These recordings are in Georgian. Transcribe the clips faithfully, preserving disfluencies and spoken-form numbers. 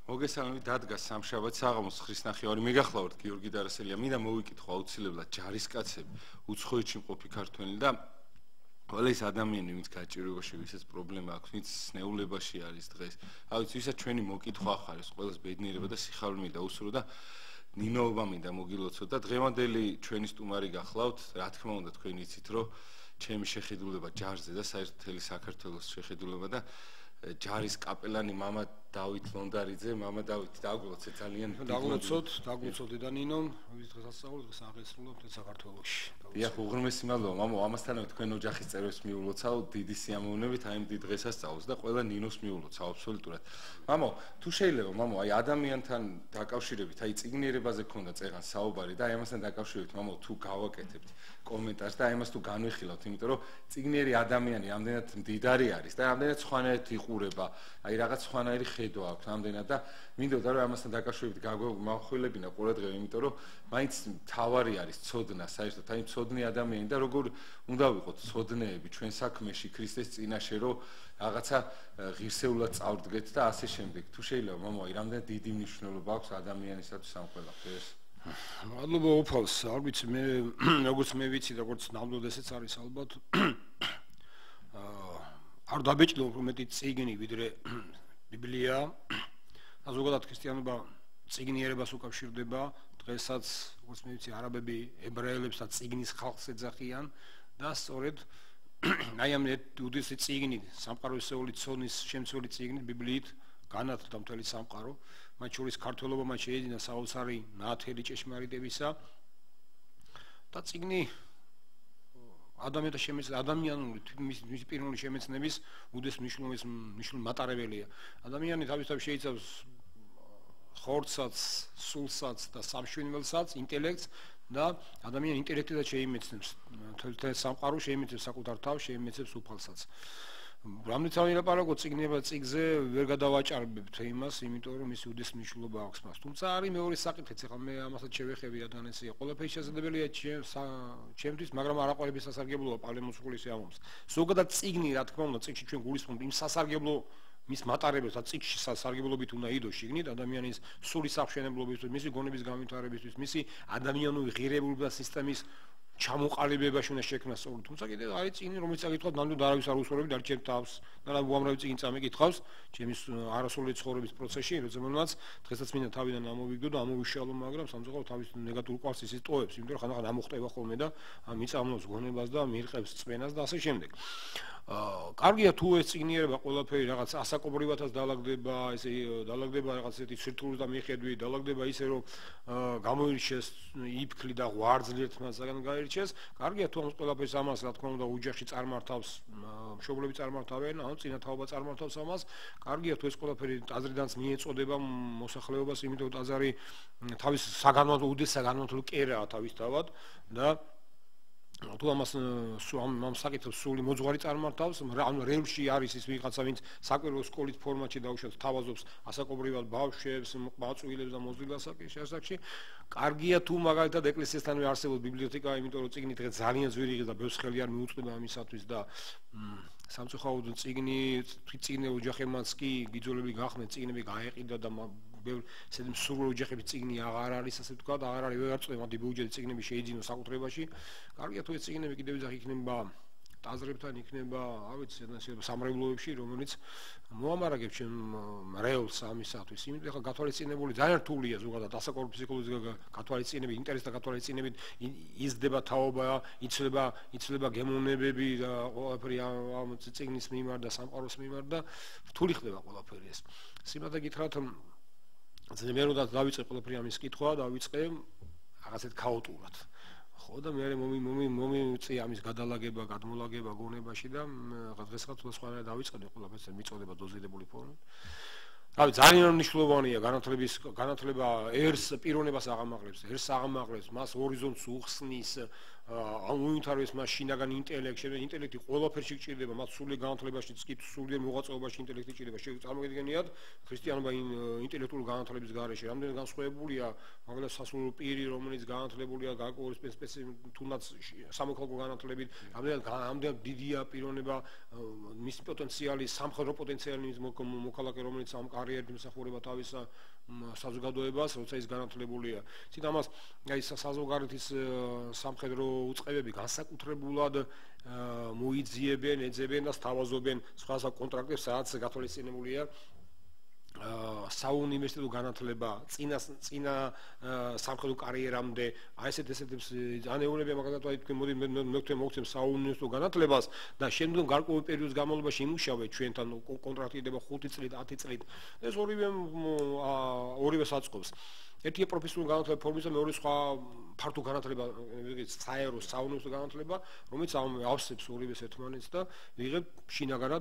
მოგესალმებით, დადგა სამშაბათ საღამოს ხრისნახევარი მეგახლავართ გიორგი დარასელია. მინდა მოვიკითხო აუცილებლად ჯარისკაცები, უცხოეთში მყოფი ქართველი და ყველა ის ადამიანი, ვინც გაჭირვებაში, ვისაც პრობლემა აქვს, ვინც სნეულებაში არის დღეს. ავიც ვისაც ჩვენი მოკითხვა ახარებს, ყველას ბედნიერება და სიხარული მინდა უსურო და ნინოობა მინდა მოგილოცოთ და დღევანდელი ჩვენი სტუმარი გახლავთ. რა თქმა უნდა, თქვენ იცით, რომ ჩემი შეხედულება ჯარზე და საერთოდ მთელი საქართველოს შეხედულება და ჯარის კაპელანი მამა დავით ლონდარიძე, მამა დავით დაგულოცეთ ძალიან დაგულოცოთ, დაგულოცოთ და ნინომ, ვის დღეს ასწავლოთ, დღეს აღესრულებთ საქართველოში. დიახ, უღრმესი მადლობა, მამო, ამასთანავე თქვენ ოჯახის წევრებს მიულოცავ დიდი სიამოვნებით აი ამ დიდ დღესასწაულს და ყველა ნინოს მიულოცავ აბსოლუტურად. მამო, თუ შეიძლება, მამო, აი ადამიანთან დაკავშირებით, აი წიგნიერებაზე ქონდა წეღან საუბარი და აი ამასთან დაკავშირებით, მამო, თუ გავაკეთებთ კომენტარს და აი ამას თუ განვიხილავთ, იმიტომ რომ წიგნიერი ადამიანი ამდენად მდიდარი არის და ამდენად სხვანაირად იყურება, აი რაღაც სხვანაირი ხედვა აქვს ამდენად და მინდოდა რომ ამასთან დაკავშირებით გავხვილებინა ყურადღება, იმიტომ რომ მაინც თავარი არის ცოდნა, საერთოდ აი ცოდნი ადამიანი და როგორ უნდა ვიყოთ ცოდნეები ჩვენ საქმეში ქრისტეს წინაშე, რომ რაღაცა ღირსეულად წავდგეთ და ასე შემდეგ. თუ შეიძლება, მამო, აი რამდენად დიდი მნიშვნელობა აქვს ადამიანისათვის ამ ყველაფერს. მადლობა უფალს, არ ვიცი მე როგორც მე ვიცი, როგორც ნამდვილად ესეც არის ალბათ. არ დაბეჭდო უფრო მეტი წიგნი ვიდრე ბიბლია. და ზოგადად ქრისტიანობა წიგნიერებას უკავშირდება. დღესაც როგორც მე ვიცი, არაბები ებრაელებს და წიგნის ხალხს ეძახიან და სწორედ აი ამ უდიდესი წიგნი, სამყაროსეული ცოდნის შემცველი წიგნი ბიბლიით განათლდა მთელი სამყარო. მათ შორის ქართველობამ შეეძინა საოცარი ნათელი ჭეშმარიტებისა და წიგნი ადამიანთა შემეცნების ადამიანური მის პიროვნული შემეცნების უდიდეს მნიშვნელობის მნიშვნელოვანი მატარებელია. ადამიანი თავისთავად შეიცავს ხორცსაც, სულსაც და სამშვენველსაც, ინტელექტს და ადამიანი ინტელექტით შეიმეცნებს მთელ სამყაროს, შეიმეცნებს საკუთარ თავს, შეიმეცნებს უფალსაც. რამდენიც არ ვილაპარაკო წიგნებად წიგზე ვერ გადავაჭარბებთ იმას, იმიტომ რომ მისი უდიდეს მნიშვნელობა აქვს მას. თუმცა არის მეორე საკითხიც, ახლა მე ამასაც შევეხები რადგანაც ყველაფერი შესაძლებელია ჩემთვის, მაგრამ არ აყოლებს სასარგებლოა პავლემოცკულის ამბობს. ზოგადად წიგნი, რა თქმა უნდა, წიგში ჩვენ გულისხმობთ იმ სასარგებლო მის მატარებელს და წიგში სასარგებლობით უნდა იდოს შიგნით ადამიანის სულის აღშენებლობისთვის, მისი გონების განვითარებისთვის, მისი ადამიანური ღირებულება სისტემის ჩამოყალიბებაში უნდა შექმნას სწორად. თუმცა კიდევ არის წიგნი, რომელიც წაკითხავთ, ნამდვილად არავის არ უსწორებით, არ ჩემ თავს და უამრავი წიგნი წამიკითხავს ჩემი არასრული ცხოვრების პროცესში, რომელმაც დღესაც მინდა თავიდან ამოვიგდო და ამოვიშალო, მაგრამ სამწუხაროდ თავის ნეგატიურ კვარს ისიც ტოვებს, იმიტომ რომ ხანდახან ამოხტება ხოლმე და მიწამნობს გონებას და მიირყევს წვენას და ასე შემდეგ. კარგია თუ ეს წიგნიერება ყველაფერი რაღაც ასაკობრივათაც დაალაგდება, ესე დაალაგდება რაღაც ესეთი სირთულე და მიხედვი, დაალაგდება ისე რომ გამოირჩეს იფქლი და ღვარძლი ერთმანეთსაგან გაირჩეს. კარგია თუ ამ ყველაფერს ამას, რა თქმა უნდა, ოჯახში წარმართავს, მშობლები წარმართავენ, ან წინათაობა წარმართავს ამას. კარგია თუ ეს ყველაფერი ტაძრიდანაც მიეწოდება მოსახლეობას, იმიტომ რომ ტაძარი თავის საგანმანათლებლო უდიდეს საგანმანათლებლო კერაა თავისთავად და თუ ამას ამ საკითხებს სული მოძღვარი წარმართავს, ანუ რეალში არის ის ვიღაცა, ვინც საკვირველ სკოლის ფორმატში დაუშვათ თავაზობს ასაკობრივად ბავშვებს, მაწვილებს და მოზრდილ ასაკში. კარგია თუ მაგალითად ეკლესიასთანავე არსებობს ბიბლიოთეკა, იმიტომ რომ წიგნი დღეს ძალიან ძვირი და ბევრს ხელი არ მიუწვდება ამისათვის და სამწუხაროდ წიგნი წიგნე ოჯახებმაც კი გიძულები გახდნენ, წიგნები გაეყიდა და ბევრ ესეთი მსურველი ოჯახების წიგნი აღარ არის, ასე ვთქვათ, აღარ არის ვეღარ წვემა დიბუჯეტი წიგნები შეიძინოს საკუთრებაში. კარგია თუ ეს წიგნები კიდევ ვიზახ იქნება ტაძრებთან, იქნება, არ ვიცი, სამრევლოებში, რომელიც მოამარაგებს ჩემ რეალს ამისათვის. იმიტომ ახლა გათვალისწინებული ძალიან რთულია ზოგადად ასაკობრივი ფსიქოლოგიური გათვალისწინებით, ინტერესთა გათვალისწინებით იზრდება თაობა, იცვლება, იცვლება გემოვნებები და ყველაფერი ამ წიგნის მიმართ და სამყაროს მიმართ და რთული ხდება ყველაფერი ეს. სიმართლე გითხრათ, მე რომ დავიწყე ყველაფერი ამის კითხვა, დავიწყე რაღაცეთ ქაოტურად. ხო და მე მომი მომი მომიწია ამის გადალაგება, გადმოლაგება გონებაში და დღესაც სხვანაირად დავიწყე ყველაფერს მიწოდება დოზირებული ფორმით. რავი, ძალიან მნიშვნელოვანია განათლების განათლება ერს პიროვნებას აღამაღლებს, ერს აღამაღლებს, მას ჰორიზონტს უხსნის, ამ უინტერეს მას შინაგან ინტელექტი, შემდეგ ინტელექტი ყველაფერში გჭირდება, მათ სრული განათლებაშიც კი სულიერ მოღვაწეობაში ინტელექტი გჭირდება. წარმოგიდგენიათ, ქრისტიანობა ინტელექტუალურ განათლების გარეშე რამდენი განსხვავებულია, მაგალითად სასულიერო პირი, რომელიც განათლებულია გარკვეული სპეციფიკური თუნდაც სამოქალაქო განათლებით, რამდენად რამდენად დიდია პიროვნება, მისი პოტენციალი, სამხედრო პოტენციალი მოქალაქე, რომელიც ამ კარიერით მსახურება თავის საზოგადოებას, როცა ის განათლებულია. ცით ამას აი საზოგადოების სამხედრო უწყებები განსაკუთრებულად მოიძიებენ, ეძებენ და სთავაზობენ სხვა კონტრაქტებს, სადაც გათვალისწინებულია საუნივერსიტეტო განათლება, წინა წინა სამხედრო კარიერამდე, აი ესეთ ესეთებს ანეულებია, მაგალითად აი თქვენ მოდი მე თქვენ მოგცემ საუნივერსიტეტო განათლებას და შემდგომ გარკვეულ პერიოდის განმავლობაში იმუშავეთ ჩვენთან კონტრაქტირდება ხუთი წლით, ათი წლით. ეს ორივე ორივე საწყობს. ერთია პროფესიული განათლება ფორმის და მეორე სხვა ფართო განათლება, ეგეც საერო საუნივერსიტეტო განათლება, რომელიც ავსებს ორივეს ერთმანეთს და ვიღებ შინაგანად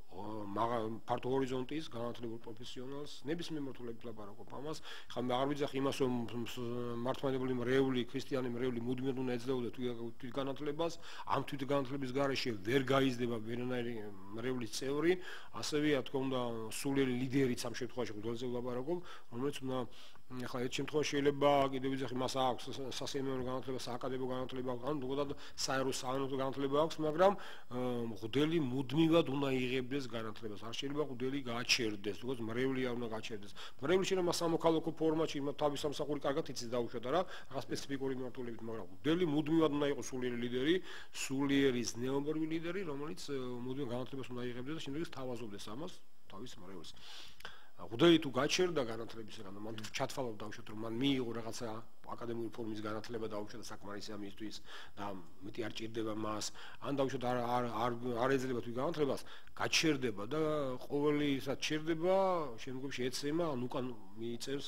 ფართო ჰორიზონტის განათლებულ პროფესიონალს, ნებისმიერ მართლებით ლაპარაკობ ამას. ხა მე არ ვიძახ იმას, რომ მართლმადიდებლური მრევლი, ქრისტიანი მრევლი მუდმივად უნდა ეძლეოდა თვითგანათლებას, ამ თვითგანათლების გარეშე ვერ გაიზრდება ვერანაირი მრევლის წევრი, ასევე რა თქმა უნდა სულიერი ლიდერიც ამ შემთხვევაში გულზე ვლაპარაკობ, რომელიც უნდა ახლა ერთ შემთხვევაში შეიძლება კიდევ ვიძახი მას აქვს სასემინარო განათლება, სააკადემიო განათლება, ან ზოგადად საერო საუნივერსიტეტო განათლება აქვს, მაგრამ მღვდელი მუდმივად უნდა იღებდეს განათლებას. არ შეიძლება მღვდელი გააჩერდეს, როგორც მრევლი არ უნდა გააჩერდეს. მრევლი შეიძლება სამოქალაქო ფორმატში თავის სამსახური კარგად იცის დაუშვათ რა, რაღაც სპეციფიკური მიმართულებით, მაგრამ მღვდელი მუდმივად უნდა იყოს სულიერი ლიდერი, სულიერი ზნეობრივი ლიდერი, რომელიც მუდმივად განათლებას უნდა იღებდეს და შემდეგ სთავაზობდეს ამას თავის მრევლს. მღვდელი თუ გაჩერდა განათლებისგან, მან ჩათვალავ დავუშვათ, რომ მან მიიღო რაღაცა აკადემიური ფორმის განათლება დაუშვათ და საკმარისია მისთვის და მეტი არ ჭირდება მას, ან დაუშვათ არ არ არ ეძლება თუ განათლებას, გაჩერდება და ყოველი ისა ჩერდება, შემდგომში ეცემა, ან უკან მიიწევს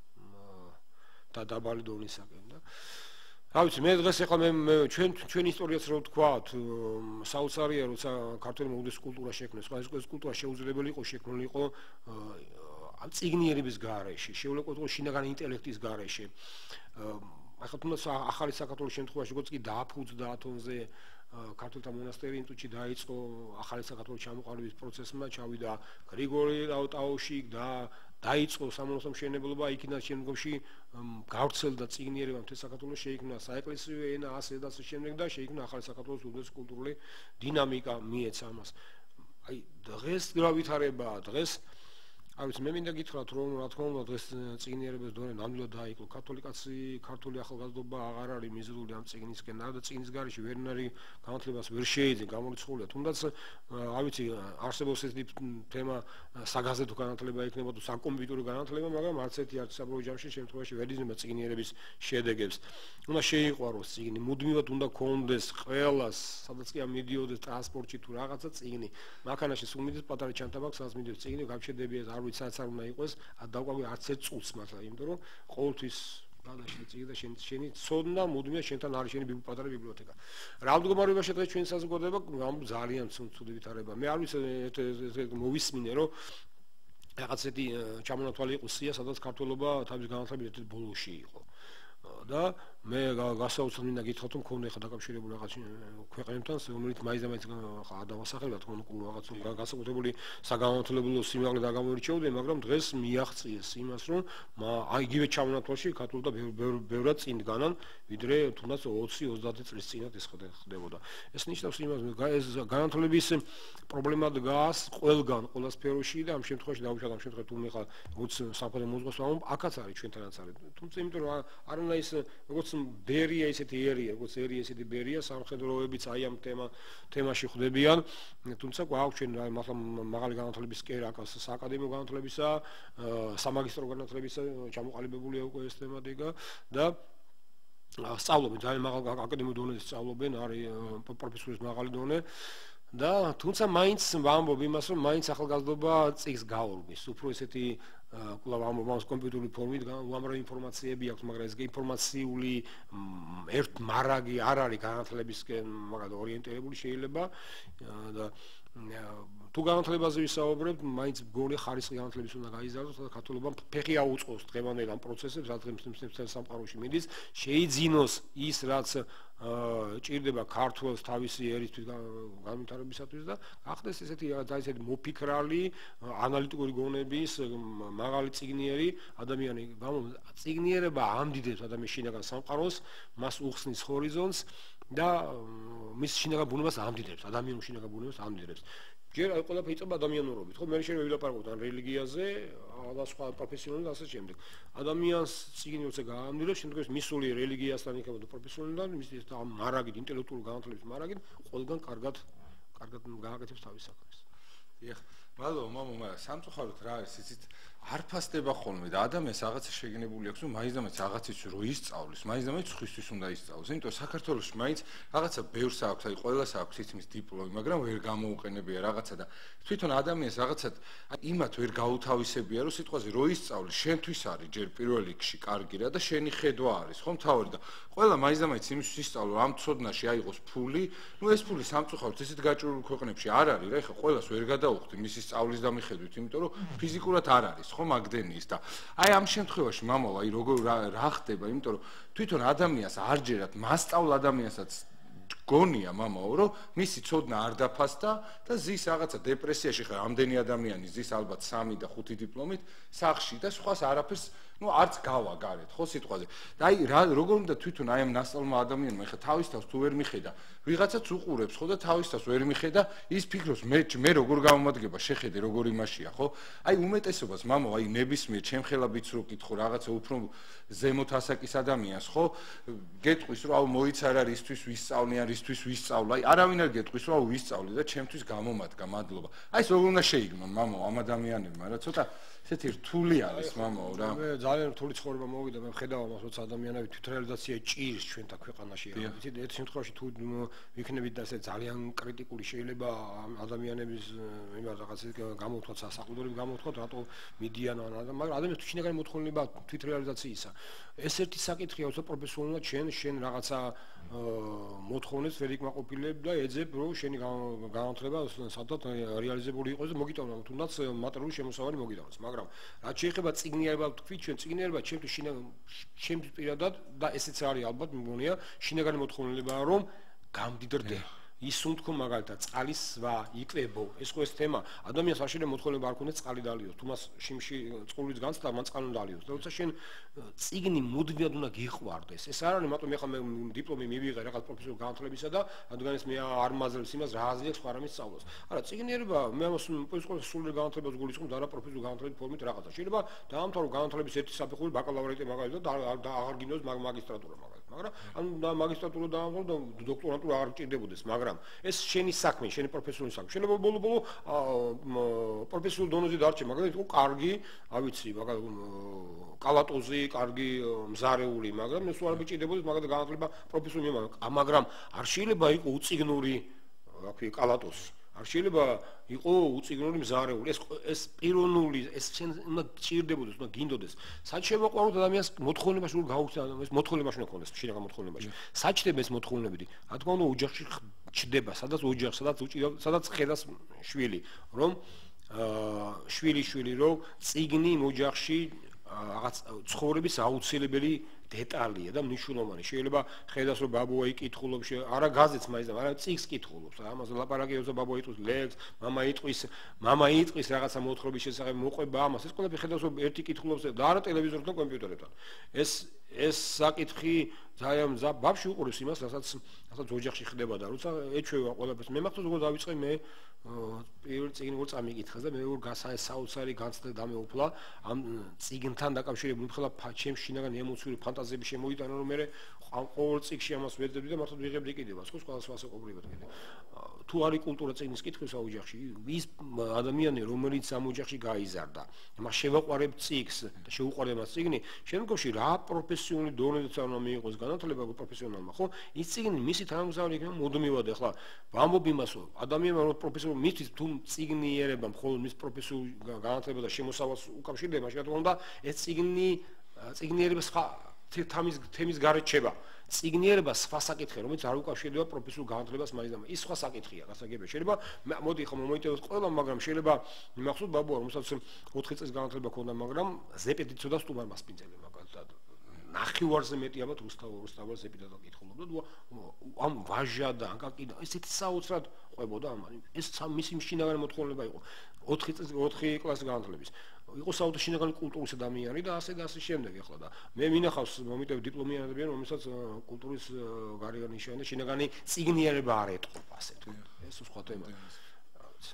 და დაბალი დონისაკენ და რა ვიცი, მე დღეს ახლა მე ჩვენ ჩვენ ისტორიაც რო ვთქვათ, საოცარია, როცა ქართული მოდელის კულტურა შექმნეს, სხვა ეს კულტურა შეუძლებელი იყო შექმნილი იყო ამ წიგნიერების გარეშე, შეუძლებელი იყო შინაგანი ინტელექტის გარეშე. ახლა თუნდაც ახალი საქართველოს შემთხვევაში, როგორც კი დააფუძდა ათონზე ქართულთა მონასტერი ინტუჩი დაიწყო ახალი საქართველოს ჩამოყალიბების პროცესმა, ჩავიდა გრიგორი რაუტაუში და დაიწყო სამონასტრო მშენებლობა, იქიდან შემდგომში გავრცელდა წიგნიერება მთელ საქართველოს, შეიქმნა საეკლესიო ენა, ასე და ასე შემდეგ და შეიქმნა ახალი საქართველოს უდიდეს კულტურული დინამიკა მიეცა ამას. აი დღეს რა ვითარებაა, დღეს არ ვიცი, მე მინდა გითხრათ, რომ რა თქმა უნდა დღეს წიგნიერების დონე ნამდვილად დაიკლო. კათოლიკაცი, ქართული ახალგაზრდობა აღარ არის მიზიდული ამ წიგნისკენ და წიგნის გარეშე ვერნარი განათლებას ვერ შეეძენ, გამორიცხულია. თუნდაც არ ვიცი, არსებობს ესეთი თემა საგაზეთო განათლება იქნება თუ საკომპიუტერო განათლება, მაგრამ არც ერთი არც საბოლოო ჯამში შემთხვევაში ვერ იძინება წიგნიერების შედეგებს. უნდა შეიყვაროს წიგნი, მუდმივად უნდა გქონდეს ყველას, სადაც კი მიდიოდეს ტრანსპორტში თუ რაღაცა წიგნი. მანქანაში სულ მიდის პატარა ჩანთაბაქ, სადაც მიდიოდეს წიგნი, გამჩერდებია არ ვიცი სადაც არ უნდა იყოს, დავყვავი არც ერთ წუთს მართლა, იმიტომ რომ ყოველთვის გადაშენ წიგნი და შენ შენი ცოდნა მუდმივად შენთან არის შენი პატარა ბიბლიოთეკა. რა მდგომარეობაში დღეს ჩვენ საზოგადოება ძალიან ცუდი ვითარება. მე არ ვიცი მოვისმინე რომ რაღაცეთი ჩამონათვალი იყო სია, სადაც ქართველობა თავის განათლებით ერთ ბოლოში იყო. და მე გასაოცრად მინდა გითხრათ, რომ მქონდა ხა დაკავშირებული რაღაც ქვეყნებთან, რომელიც მაინც და მაინც ხა დავასახელებთ, რომ რაღაც განსაკუთრებული საგანმანათლებლო სიმაღლე დაგამორჩეოდნენ, მაგრამ დღეს მიაღწიეს იმას, რომ აი იგივე ჩამონათვალში ქართულთა ბევრად წინ დგანან, ვიდრე თუნდაც ოცი ოცდაათი წლის წინათ ეს ხდებოდა. ეს ნიშნავს იმას, ეს განათლების პრობლემა დგას ყველგან, ყველა სფეროში და ამ შემთხვევაში დავუშვათ, ამ შემთხვევაში თუ მე ხა როგორც სამხედრო მოძღვარს ვამბობ, აქაც არის ჩვენთანაც არის. თუმცა იმიტომ რომ არ უნდა ის როგორც ბერია ისეთი ერია, როგორც ერია ისეთი ბერია, სამხედროებიც აი ამ თემა თემაში ხვდებიან, თუმცა გვაქვს ჩვენ მართლა მაღალი განათლების კერაკას, სააკადემიო განათლებისა, სამაგისტრო განათლებისა ჩამოყალიბებულია უკვე ეს თემატიკა და სწავლობენ ძალიან მაღალ აკადემიურ დონეზე სწავლობენ, არის პროფესორის მაღალი დონე და თუმცა მაინც ვამბობ იმას, რომ მაინც ახალგაზრდობა წიგს გაურბის, უფრო ესეთი კვლავ ამბობს კომპიუტერული ფორმით უამრავი ინფორმაციები აქვს, მაგრამ ეს ინფორმაციული ერთ მარაგი არ არის განათლებისკენ, მაგრამ ორიენტირებული შეიძლება და თუ განათლებაზე ვისაუბრებთ, მაინც გონი ხარისხი განათლების უნდა გაიზარდოს, და ქართულებამ ფეხი აუწყოს დღევანდელ ამ პროცესებს, სადღაც სამყაროში მიდის, შეიძინოს ის, რაც ჭირდება ქართველს თავისი ერისთვის განვითარებისათვის და ახდეს ესეთი დაიცეთ მოფიქრალი, ანალიტიკური გონების, მაღალი წიგნიერი ადამიანი. წიგნიერება ამდიდებს ადამიანის შინაგან სამყაროს, მას უხსნის ჰორიზონტს და მის შინაგან ბუნებას ამდიდებს, ადამიანურ შინაგან ბუნებას ამდიდებს. ჯერ ყველაფერი იწყება ადამიანურობით, ხო? მე შეიძლება ვილაპარაკოთ ან რელიგიაზე, და სხვა პროფესიონალურ და ასე შემდეგ. ადამიანს წიგნი როცა გაამდიდებს, შემდგომში მისული რელიგიასთან იქნება და პროფესიონალთან, მის ამ მარაგით, ინტელექტუალური განათლების მარაგით, ყველგან კარგად კარგად გააკეთებს თავის საქმეს. დიახ, მადლობა მამო, მაგრამ სამწუხაროდ რა არის, იცით, არ ფასდება ხოლმე და ადამიანს რაღაცა შეგნებული აქვს, რომ მაინც და მაინც რაღაცის რო ისწავლის, მაინც და მაინც ხვისთვის უნდა ისწავლოს. იმიტომ საქართველოს მაინც რაღაცა ბევრს აქვს, აი ყველას აქვს ისმის დიპლომი, მაგრამ ვერ გამოუყენებია რაღაცა და თვითონ ადამიანს რაღაცა აი იმათ ვერ გაუთავისებია, რომ სიტყვაზე რო ისწავლი, შენთვის არის ჯერ პირველ რიგში კარგი რა და შენი ხედვა არის, ხო მთავარი და ყველა მაინც და მაინც იმის ისწავლო, ამ ცოდნაში აიღოს ფული, ნუ ეს ფული სამწუხაროდ ესეთ გაჭირულ ქვეყნებში არ არის რა, ეხლა ყველას ვერ გადაუხდი მისი სწავლის დამიხედვით, იმიტომ რომ ფიზიკურად არ არის ხო მაგდენის და აი ამ შემთხვევაში მამო აი როგორ რა ხდება იმიტომ რომ თვითონ ადამიანს არჯერად მასწავლ ადამიანსაც გონია მამაო რომ მისი ცოდნა არ დაფასდა და ზის რაღაცა დეპრესიაში ხარ ამდენი ადამიანი ზის ალბათ სამი და ხუთი დიპლომით სახში და სხვას არაფერს ну არც გავა გარეთ ხო სიტყვაზე და აი როგორ უნდა თვითონ აი ამ ნასწავლმა ადამიანმა ეხა თავის თავს თუ ვერ მიხედა ვიღაცაც უყურებს ხო და თავის თავს ვერ მიხედა ის ფიქრობს მე მე როგორ გამომადგება შეხედე როგორ იმაშია ხო აი უმეტესობას მამო აი ნებისმიერ ჩემხელაბიც რო კითხო რაღაცა უფრო ზემოთ ასაკის ადამიანს ხო გეტყვის რომ აუ მოიცარა რისთვის ვისწავლნი ან რისთვის ვისწავლა აი არავინ არ გეტყვის რომ აუ ვისწავლე და ჩემთვის გამომადგა მადლობა აი ეს როგორ უნდა შეიგნონ მამო ამ ადამიანებმა რა ცოტა ესეთი რთული არის მამაო რა მე ძალიან რთული ცხოვრება მოვიდა მე ხედავ ამას როცა ადამიანები თვითრეალიზაცია ჭირს ჩვენთან ქვეყანაში იცით ერთ შემთხვევაში თუ ვიქნებით და ესე ძალიან კრიტიკული შეიძლება ადამიანების იმას რაღაც გამოვთქვათ სასაყუდოები გამოვთქვათ რატო მიდიან ან მაგრამ ადამიანის შინაგანი მოთხოვნილება თვითრეალიზაციისა ეს ერთი საკითხია უცებ პროფესიონალურად შენ შენ რაღაცა მოთხოვნებს ვერ იკმაყოფილებ და ეძებ რომ შენი განათლება სადღაც რეალიზებული იყოს და მოგიტავნო თუნდაც მატერიალური შემოსავალი მოგიტავნოს მაგრამ რაც შეეხება წიგნიერება თქვით ჩვენ წიგნიერება ჩემთვის ჩემთვის პირადად და ესეც არის ალბათ მგონია შინაგანი მოთხოვნილებაა რომ გამდიდრდე ისუნთქო მაგალითად წყალის სვა იკვებო ეს ხო ეს თემა ადამიანს არ შეიძლება მოთხოვნილება არ ქონდეს წყალი დალიოს თუ მას შიმში წყურვიც განცდა მან წყალი დალიოს და როცა შენ წიგნი მუდმივად უნდა გიყვარდეს ეს არ არის მარტო მე ხა მე დიპლომი მივიღე რაღაც პროფესიულ განათლებისა და რადგანაც მე არ მაძლევს იმას რა აზრიებს სხვა რამის სწავლოს არა წიგნიერება მე ამას პროფესიულ სულიერ განათლებას გულისხმობ და რა პროფესიულ განათლების ფორმით რაღაცა შეიძლება დაამთავრო განათლების ერთი საფეხური ბაკალავრიატი მაგალითად და აღარ გინდოს მაგისტრატურა მაგალითად მაგრამ ან მაგისტრატურა დაამთავრო და დოქტორანტურა აღარ მჭირდებოდეს მაგრამ ეს შენი საქმე შენი პროფესიული საქმე შეიძლება ბოლო-ბოლო პროფესიულ დონეზე დარჩე მაგრამ იყო კარგი ავიცი მაგალითად კალატოზი კარგი მზარეული მაგრამ ეს არ მჭირდებოდეს მაგალითად განათლება პროფესიული მაგრამ არ შეიძლება იყო უწიგნური რა ქვია კალატოზი არ შეიძლება იყო უწიგნური მზარეული ეს ეს პიროვნული ეს შენ უნდა ჭირდებოდეს უნდა გინდოდეს საჩება ყვაროთ ადამიანს მოთხოვნებაში უნდა გაუხსნა ეს მოთხოვნებაში უნდა ქონდეს შინაგან მოთხოვნებაში საჩდება ეს მოთხოვნებები რა თქმა უნდა ოჯახში ჩდება სადაც ოჯახს სადაც უჭირავს სადაც ხედავს შვილი რომ შვილი შვილი რომ წიგნი ოჯახში რაღაც ცხოვრების აუცილებელი დეტალია და მნიშვნელოვანი შეიძლება ხედავს რომ ბაბუა იკითხულობს არა გაზეთს მაინც არა წიგნს კითხულობს ამაზე ლაპარაკობს ბაბუა იტყვის ლექს მამა იტყვის მამა იტყვის რაღაცა მოთხრობის შესახებ მოყვება ამას ეს ყველაფერი ხედავს რომ ერთი კითხულობს და არა ტელევიზორთან კომპიუტერთან ეს ეს საკითხი ძალიან ბავშვი უყურებს იმას რასაც რასაც ოჯახში ხდება და როცა ეჩვევა ყველაფერს მე მახსოვს როგორ დავიწყე მე პირველ წიგნი როგორ წამიკითხეს და მე როგორ გასაოცარი განცდა დამეუფლა ამ წიგნთან დაკავშირებული მხოლოდ ჩემს შინაგან ემოციური ფანტაზიები შემოიტანა რომ მე ყოველ წიგნში ამას ვეძებდი და მართლა ვიღებდი კიდევაც ხო სხვა სხვა საკუთრებად კიდე თუ არის კულტურა წიგნის კითხვის ოჯახში ის ადამიანი რომელიც ამ ოჯახში გაიზარდა მას შევაყვარებ წიგნს და შეუყვარებ მას წიგნი შემდგომში რა პროფესიული დონეზეც არ უნდა მიიღოს განათლება პროფესიონალმა ხო ის წიგნი მისი თანამგზავრი იქნება მუდმივად ახლა ვამბობ იმას რომ ადამიანმა რომ პროფესიული მისთვის თუ წიგნიერება მხოლოდ მის პროფესიულ განათლება და შემოსავალს უკავშირდება შეიძლება თქო და ეს წიგნი წიგნიერება სხვა თემის თემის გარეთ შეება წიგნიერება სხვა საკითხია, რომელიც არ უკავშირდება პროფესიულ განათლებას მაინც და ის სხვა საკითხია, გასაგებია. შეიძლება მოდი ხომ მოიტევოს ყველა, მაგრამ შეიძლება მახსოვს ბაბუა, რომელსაც ოთხი წლის განათლება ჰქონდა, მაგრამ ზეპედი ცოდა სტუმარ მასპინძელი მაგალითად. ნახევარზე მეტი ალბათ რუსთაველ ზეპიდად აკითხულობდა და ამ ვაჟა და აკაკი და ესეთი საოცრად ყვებოდა ამან. ეს მისი შინაგანი მოთხოვნილება იყო. ოთხი წლის ოთხი კლასის განათლების. იყო საერთოდ შინაგანი კულტურის ადამიანი და ასე და ასე შემდეგ ახლა და მე მინახავს მომიტევ დიპლომიანი ადამიანი, რომელსაც კულტურის გარეგანი ნიშანი და შინაგანი წიგნიერება არ ეტყობა ასე თუ. ეს სხვა თემაა. რა ვიცი.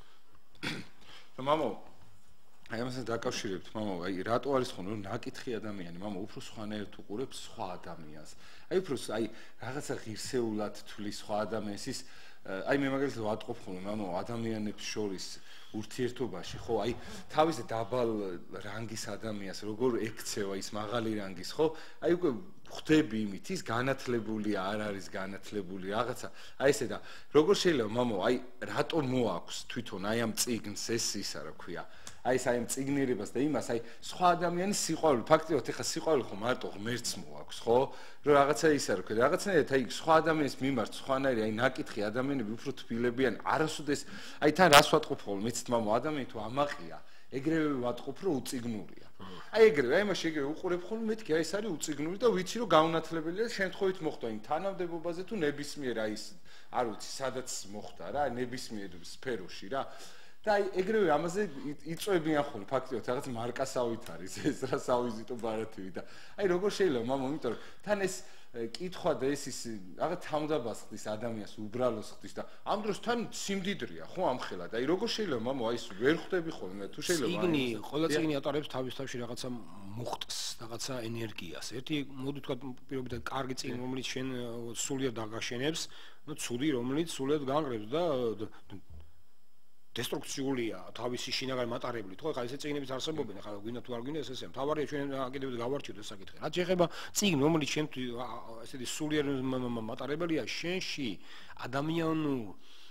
და მამო აი ამასთან დაკავშირებით, მამო, აი რატო არის ხოლმე რომ ნაკითხი ადამიანი, მამო, უფრო სხვანაირად უყურებს სხვა ადამიანს. აი უფრო აი რაღაცა ღირსეულად თვლის სხვა ადამიანს ის აი მე მაგალითად ვატყობ ხოლმე, მამო, ადამიანებს შორის ურთიერთობაში, ხო, აი თავის დაბალ რანგის ადამიანს როგორ ექცევა ის მაღალი რანგის, ხო? აი უკვე ხვდები იმით, ის განათლებულია, არ არის განათლებული, რაღაცა. აი ესე და როგორ შეიძლება, მამო, აი რატო მოაქვს თვითონ აი ამ წიგნს ეს ისა რა ქვია? აი ეს აი ამ წიგნიერებას და იმას, აი სხვა ადამიანის სიყვარული, ფაქტიურად ეხა სიყვარული ხო მარტო ღმერთს მოაქვს, ხო? რომ რაღაცა ისა რა ქვია, რაღაცნაირად აი სხვა ადამიანის მიმართ სხვანაირი აი ნაკითხი ადამიანები უფრო თბილებიან, არასოდეს აი თან რას ვატყობ ხოლმე, მეცით მამო, ადამიანი თუ ამაყია, ეგრევე ვატყობ რომ უწიგნურია. აი ეგრევე, აი მაშინ ეგრევე უყურებ ხოლმე, მეთქი აი ეს არის უწიგნური და ვიცი რომ გაუნათლებელია შემთხვევით მოხდა იმ თანამდებობაზე თუ ნებისმიერ აი ის არ ვიცი, სადაც მოხდა რა, ნებისმიერ სფეროში რა. და აი ეგრევე ამაზე იწვევიან ხოლმე ფაქტიურად რაღაც მარკასავით არის ეს რა სავიზიტო ბარათივი და აი როგორ შეიძლება მამო, იმიტომ რომ თან ეს კითხვა და ეს ის რაღაც თავდაბას ხდის ადამიანს უბრალოს ხდის და ამ დროს თან სიმდიდრეა ხო ამხელა და აი როგორ შეიძლება მამო აი ეს ვერ ხვდები ხოლმე თუ შეიძლება წიგნი ყველა წიგნი ატარებს თავის თავში რაღაცა მუხტს რაღაცა ენერგიას ერთი მოდი თქვა პირობითად კარგი წიგნი რომელიც შენ სულიად დაგაშენებს ну ცუდი რომელიც სულიად განგრევს და დესტრუქციულია თავისი შინაგანი მატარებლით ხო ხა ესე წიგნებიც არსებობენ ხა გვინდა თუ არ გვინდა ეს ესეა მთავარია ჩვენ აკეთებდეთ გავარჩიოთ ეს საკითხი რაც შეეხება წიგნ რომელიც შენ ესეთი სულიერ მატარებელია შენში ადამიანურ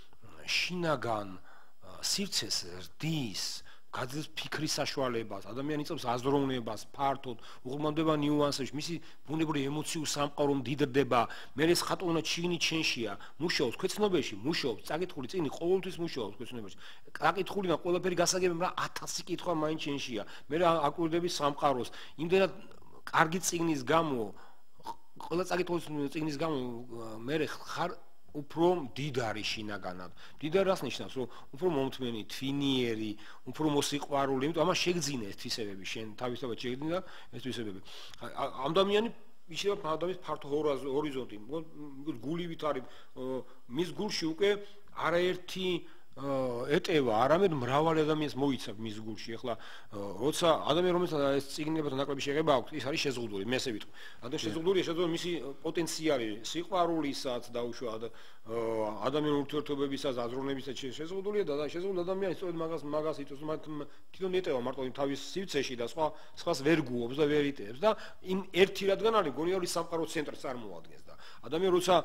შინაგან სივრცეს რდის გაძლევს ფიქრის საშუალებას, ადამიანი იწევს აზროვნებას, ფართოდ, უღრმავდება ნიუანსებში, მისი ბუნებრივი ემოციური სამყარო მდიდრდება, მე ეს ხატოვნა ჩიგნი ჩენშია, მუშაობს ქვეცნობებში, მუშაობს, წაკითხული წიგნი ყოველთვის მუშაობს ქვეცნობებში. წაკითხული და ყველაფერი გასაგებია, მაგრამ ათასი კითხვა მაინც ჩენშია. მე აკვირდები სამყაროს, იმდენად კარგი წიგნის გამო, ყველა წაკითხული წიგნის გამო მე ხარ უფრო მდიდარი შინაგანად. მდიდარი რას ნიშნავს, რომ უფრო მომთმენი, თვინიერი, უფრო მოსიყვარული, იმიტომ ამას შეგძინე ეს თვისებები, შენ თავისთავად შეგძინე ეს თვისებები. ამდამიანი ისევ ადამიანის ფართო ჰორიზონტი, გულივით არის მის გულში უკვე არაერთი ეტევა, არამედ მრავალი ადამიანს მოიცავ მის გულში. ეხლა როცა ადამიანი რომელსაც ეს წიგნებთან ნაკლები შეღება აქვს, ის არის შეზღუდული, მე ესე ვიტყვი. ადამიანი შეზღუდულია, შეზღუდული მისი პოტენციალი, სიყვარულისაც დაუშვათ, ადამიანურ ურთიერთობებისაც, აზროვნებისაც შეზღუდულია და შეზღუდული ადამიანი სწორედ მაგას მაგას იწვევს, მათ თვითონ ეტევა მარტო თავის სივრცეში და სხვა სხვას ვერ გუობს და ვერ იტევს და იმ ერთი რადგან არის გონიერი სამყაროს ცენტრს წარმოადგენს და ადამიანი როცა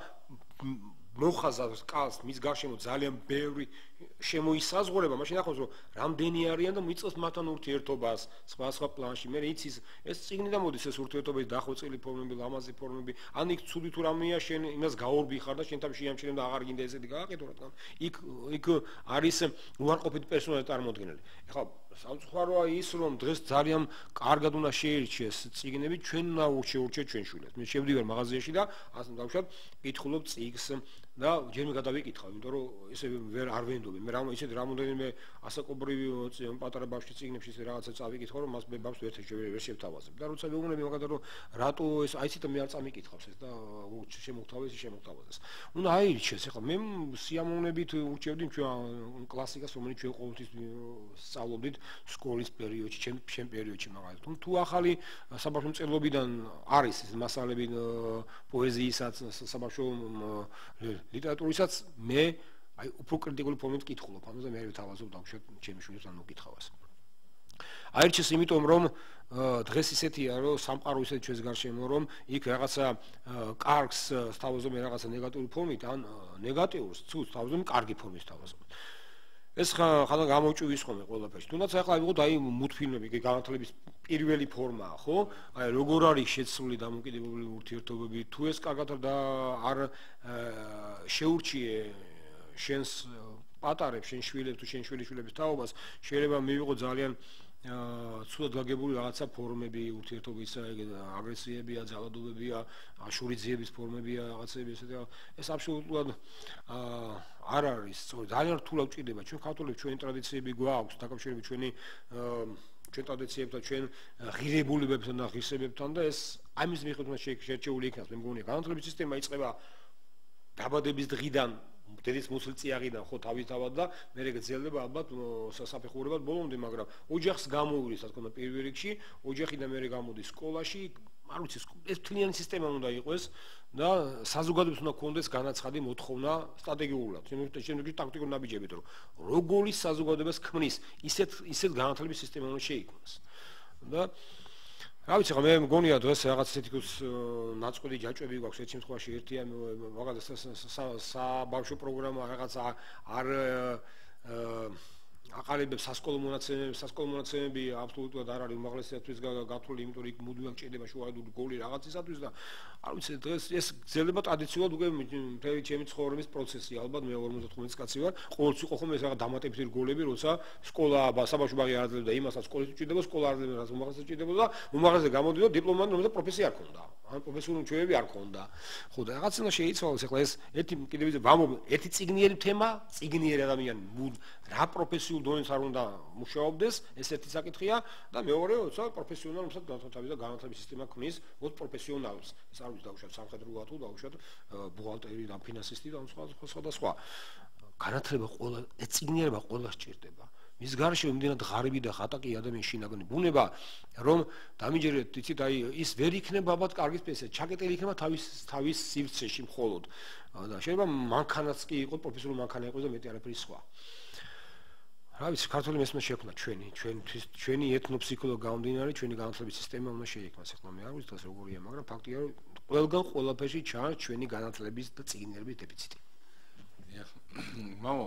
მოხაზავს კალს მის გარშემო ძალიან ბევრი შემოისაზღვრება, მაშინ ახავს რომ რამდენი არიან და მიწევს მათთან ურთიერთობას სხვა სხვა პლანში. მე იცის ეს წიგნი და მოდის ეს ურთიერთობების დახვეწილი ფორმები, ლამაზი ფორმები, ან იქ ცუდი თუ რამეა შენ იმას გაორბი ხარ და შენ თავში შეამჩნევ და აღარ გინდა ესეთი გააკეთო რადგან იქ იქ არის უარყოფითი პერსონალი წარმოდგენილი. ეხლა სამწუხაროა ის რომ დღეს ძალიან კარგად უნდა შეირჩიეს წიგნები ჩვენ უნდა ურჩევ ჩვენ შვილებს. მე შევდივარ მაღაზიაში და ასე დავუშვათ კითხულობ წიგს და ჯერ მე გადავიკითხავ, იმიტომ რომ ესე ვერ არ ვენდობი. მე რამ ისეთ რამოდენიმე ასაკობრივი პატარა ბავშვის წიგნებში ისე რაღაცა წავიკითხავ, რომ მას მე ბავშვს ვერ ვერ შევთავაზებ. და როცა მეუბნები მაგალითად რომ რატო ეს აიცით მე არ წამიკითხავს ეს და შემოგთავაზეს, შემოგთავაზეს. უნდა აირჩიეს. ეხლა მე სიამოვნებით ურჩევდი ჩვენ კლასიკას, რომელიც ჩვენ ყოველთვის სწავლობდით სკოლის პერიოდში, ჩემ ჩემ პერიოდში მაგალითად. თუ ახალი საბავშვო მწერლობიდან არის ეს მასალები პოეზიისაც, საბავშვო ლიტერატურისაც მე აი უფრო კრიტიკული ფორმით კითხულობ, ამაზე მე ვთავაზობ დავუშვათ ჩემი შვილებს ან მოკითხავას. აირჩიეს იმიტომ რომ დღეს ისეთია რომ სამყარო ისეთ ჩვენს გარშემო რომ იქ რაღაცა კარგს თავაზობ მე რაღაცა ნეგატიური ფორმით ან ნეგატიურს ცუდს თავაზობ კარგი ფორმით თავაზობ. ეს ხან გამოჭვის ხოლმე ყველაფერში. თუნდაც ახლა ვიღოთ აი მულტფილმები, განათლების პირველი ფორმაა, ხო? აი როგორ არის შეცვლილი დამოკიდებულებული ურთიერთობები, თუ ეს კარგად და არ შეურჩიე შენს პატარებს, შენ შვილებს თუ შენ შვილიშვილების თაობას, შეიძლება მივიღო ძალიან ცუდად გაგებული რაღაცა ფორმები ურთიერთობისა, აგრესიებია, ძალადობებია, აშურიძიების ფორმებია, რაღაცები ესეთი. ეს აბსოლუტურად არ არის, ძალიან რთულად ვჭირდება. ჩვენ ქართველებს ჩვენი ტრადიციები გვაქვს, დაკავშირებით ჩვენი ჩვენ ტრადიციებთან, ჩვენ ღირებულებებთან და ღირსებებთან და ეს ამის მიხედვით შერჩეული იქნას. მე მგონია, განათლების სისტემა იწყება დაბადების დღიდან, დედის მუცლწიაღიდან ხო თავისთავად და მერე გრძელდება ალბათ საფეხურებად ბოლომდე, მაგრამ ოჯახს გამოუვლის, ასე თქმა, პირველ რიგში, ოჯახიდან მერე გამოდის სკოლაში, არ ვიცი, ეს მთლიანი სისტემა უნდა იყოს და საზოგადოებას უნდა ქონდეს განაცხადი მოთხოვნა სტრატეგიულად. შემდგომში ტაქტიკურ ნაბიჯებით, რომ როგორი საზოგადოებას ქმნის, ისეთ ისეთ განათლების სისტემა უნდა შეიქმნას. და რა ვიცი, მე მგონია დღეს რაღაც თითქოს ნაწყვეტი ჯაჭვები გვაქვს ერთ შემთხვევაში ერთია მაგალითად საბავშვო პროგრამა რაღაც არ აყალიბებს სასკოლო მონაცემებს, სასკოლო მონაცემები აბსოლუტურად არ არის უმაღლესიათვის გათვლილი, იმიტომ რომ იქ მუდმივად ჭირდება შუალედური გოლი რაღაცისათვის და არ ვიცი, დღეს ეს გრძელდება ტრადიციულად უკვე მთელი ჩემი ცხოვრების პროცესი, ალბათ მე ორმოცდათხმეტი კაცი ვარ, ყოველთვის იყო ხომ ეს რაღაც დამატებითი გოლები, როცა სკოლა, საბავშვო ბაღი არ აძლევდა იმასაც, სკოლაში ჭირდება, სკოლა არ აძლევდა, რაც უმაღლესად ჭირდება და უმაღლესად გამოდიოდა დიპლომატი, რომელსაც პროფესია არ ჰქონდა. ან პროფესიული მრჩეველები არ ჰქონდა. ხო და რაღაცა უნდა შეიცვალოს, ახლა ეს ერთი კიდევ ისე ვამბობ, ერთი წიგნიერი თემა, წიგნიერი ადამიანი, რა პროფესიულ დონეზე არ უნდა მუშაობდეს, ეს ერთი საკითხია და მეორე, როცა პროფესიონალ მსად განათლების და განათლების სისტემა ქმნის მოდ პროფესიონალს. ეს არ ვიცი დაუშვათ სამხედრო თუ დაუშვათ ბუღალტერი და ფინანსისტი და სხვა სხვა და სხვა. განათლება ყველა, ეს წიგნიერება ყველა სჭირდება. მის გარშე იმდენად ღარიბი და ხატაკი ადამიანის შინაგანი ბუნება, რომ დამიჯერეთ, იცით, აი ის ვერ იქნება ალბათ კარგი სპეციალისტი, ჩაკეტილი იქნება თავის თავის სივრცეში მხოლოდ. და შეიძლება მანქანაც კი იყოს, პროფესიული მანქანა იყოს და მეტი არაფერი სხვა. რა ვიცი, ქართული მესმე შექმნა ჩვენი, ჩვენთვის, ჩვენი ეთნოფსიქოლოგი გამომდინარე, ჩვენი განათლების სისტემა უნდა შეიქმნას. ახლა მე არ ვიცი დღეს როგორია, მაგრამ ფაქტია, რომ ყველგან ყველაფერში ჩანს ჩვენი განათლების და წიგნიერების დეფიციტი. მამო,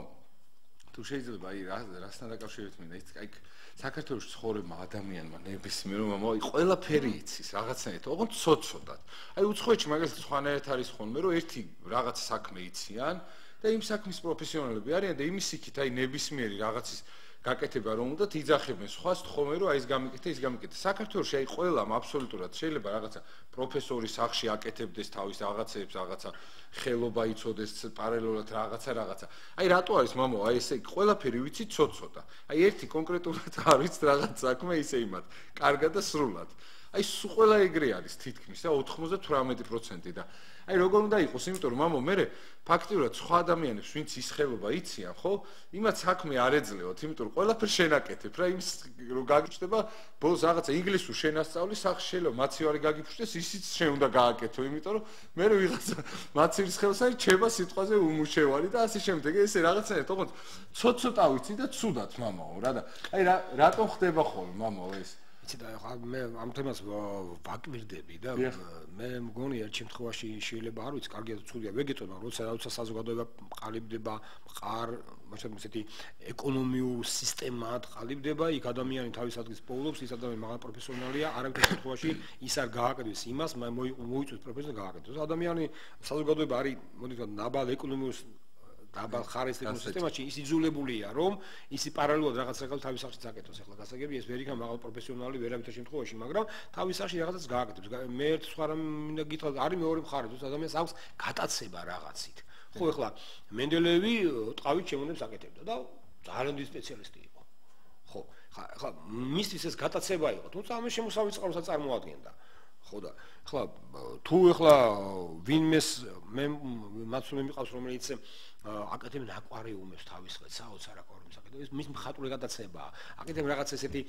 თუ შეიძლება აი რასთან დაკავშირებით მინდა, ის აი საქართველოს ცხოვრება ადამიანმა ნებისმიერ მამო, აი ყველაფერი იცის რაღაცნაირად, ოღონდ ცოცხლად. აი უცხოეთში მაგალითად სხვანაირად არის ხოლმე, რომ ერთი რაღაც საქმე იციან და იმ საქმის პროფესიონალები არიან და იმის იქით აი ნებისმიერი რაღაცის გაკეთება რომ უნდათ იძახებენ სხვას თხოვნე რომ აი ეს გამიკეთე ის გამიკეთე. საქართველოში აი ყველამ აბსოლუტურად შეიძლება რაღაცა პროფესორი სახში აკეთებდეს თავის რაღაცებს, რაღაცა ხელობა იცოდეს პარალელურად რაღაცა რაღაცა. აი რატო არის მამო, აი ესე ყველაფერი ვიცი ცოცხლოდა. აი ერთი კონკრეტულად არ ვიცი რაღაც საქმე ისე იმათ. კარგად და სრულად. აი სულ ყველა ეგრე არის თითქმის და ოთხმოცდათვრამეტი პროცენტი და აი როგორ უნდა იყოს, იმიტომ რომ მამო მე ფაქტიურად სხვა ადამიანებს ვინც ის ხელობა იციან, ხო? იმათ საქმე არ ეძლევათ, იმიტომ რომ ყველაფერს შენაკეთებ რა, იმის რომ გაგიჩნდება ბოლოს რაღაცა ინგლისურ შენასწავლი სახში შეიძლება მაცივარი გაგიფშდეს, ისიც შენ უნდა გააკეთო, იმიტომ რომ მე ვიღაცა მაცივრის ხელს არის ჩება სიტყვაზე უმუშევარი და ასე შემდეგ. ესე რაღაცნაირად, ოღონდ ცოტ-ცოტა ვიცი და ცუდად მამაო რა და აი რატომ ხდება ხოლმე მამაო ეს? იცი და ახლა მე ამ თემას ვაკვირდები და მე მგონია ერთ შემთხვევაში შეიძლება არ ვიცი, კარგია თუ ცუდია ვეგეტყვება, როცა რაცა საზოგადოება ყალიბდება, მყარ, მაგრამ ესეთი ეკონომიურ სისტემად ყალიბდება, იქ ადამიანი თავის ადგილს პოულობს, ის ადამიანი მაგალ პროფესიონალია, არამხოლოდ შემთხვევაში ის არ გააკეთებს იმას, მოიწვევს პროფესიას გააკეთოს. ადამიანი საზოგადოება არის, მოდით ვთქვათ, ნაბალ ეკონომიურ დაბალ ხარისხის სისტემაში ის იძულებულია, რომ ისი პარალელურად რაღაც რაღაც თავის სახში წაკეთოს. ახლა გასაგებია ეს ვერ იქნება მაღალ პროფესიონალი ვერავითარ შემთხვევაში, მაგრამ თავის სახში რაღაცას გააკეთებს. მე ერთ სხვა რამ მინდა გითხრათ, არის მეორე მხარე, თუ ადამიანს აქვს გატაცება რაღაცით. ხო, ახლა მენდელევი ტყავით შემონებს აკეთებდა და ძალიან დიდი სპეციალისტი იყო. ხო, ახლა მისთვის ეს გატაცება იყო, თუმცა ამის შემოსავლის წყაროსაც წარმოადგენდა. ხო და ახლა თუ ახლა ვინმეს მე მაცულე მიყავს, რომელიც აკადემიურ აკვარიუმებს თავის ხელს, საოცარ აკვარიუმს აკეთებს, მის მხატვრული გადაცემაა. აკეთებ რაღაც ესეთი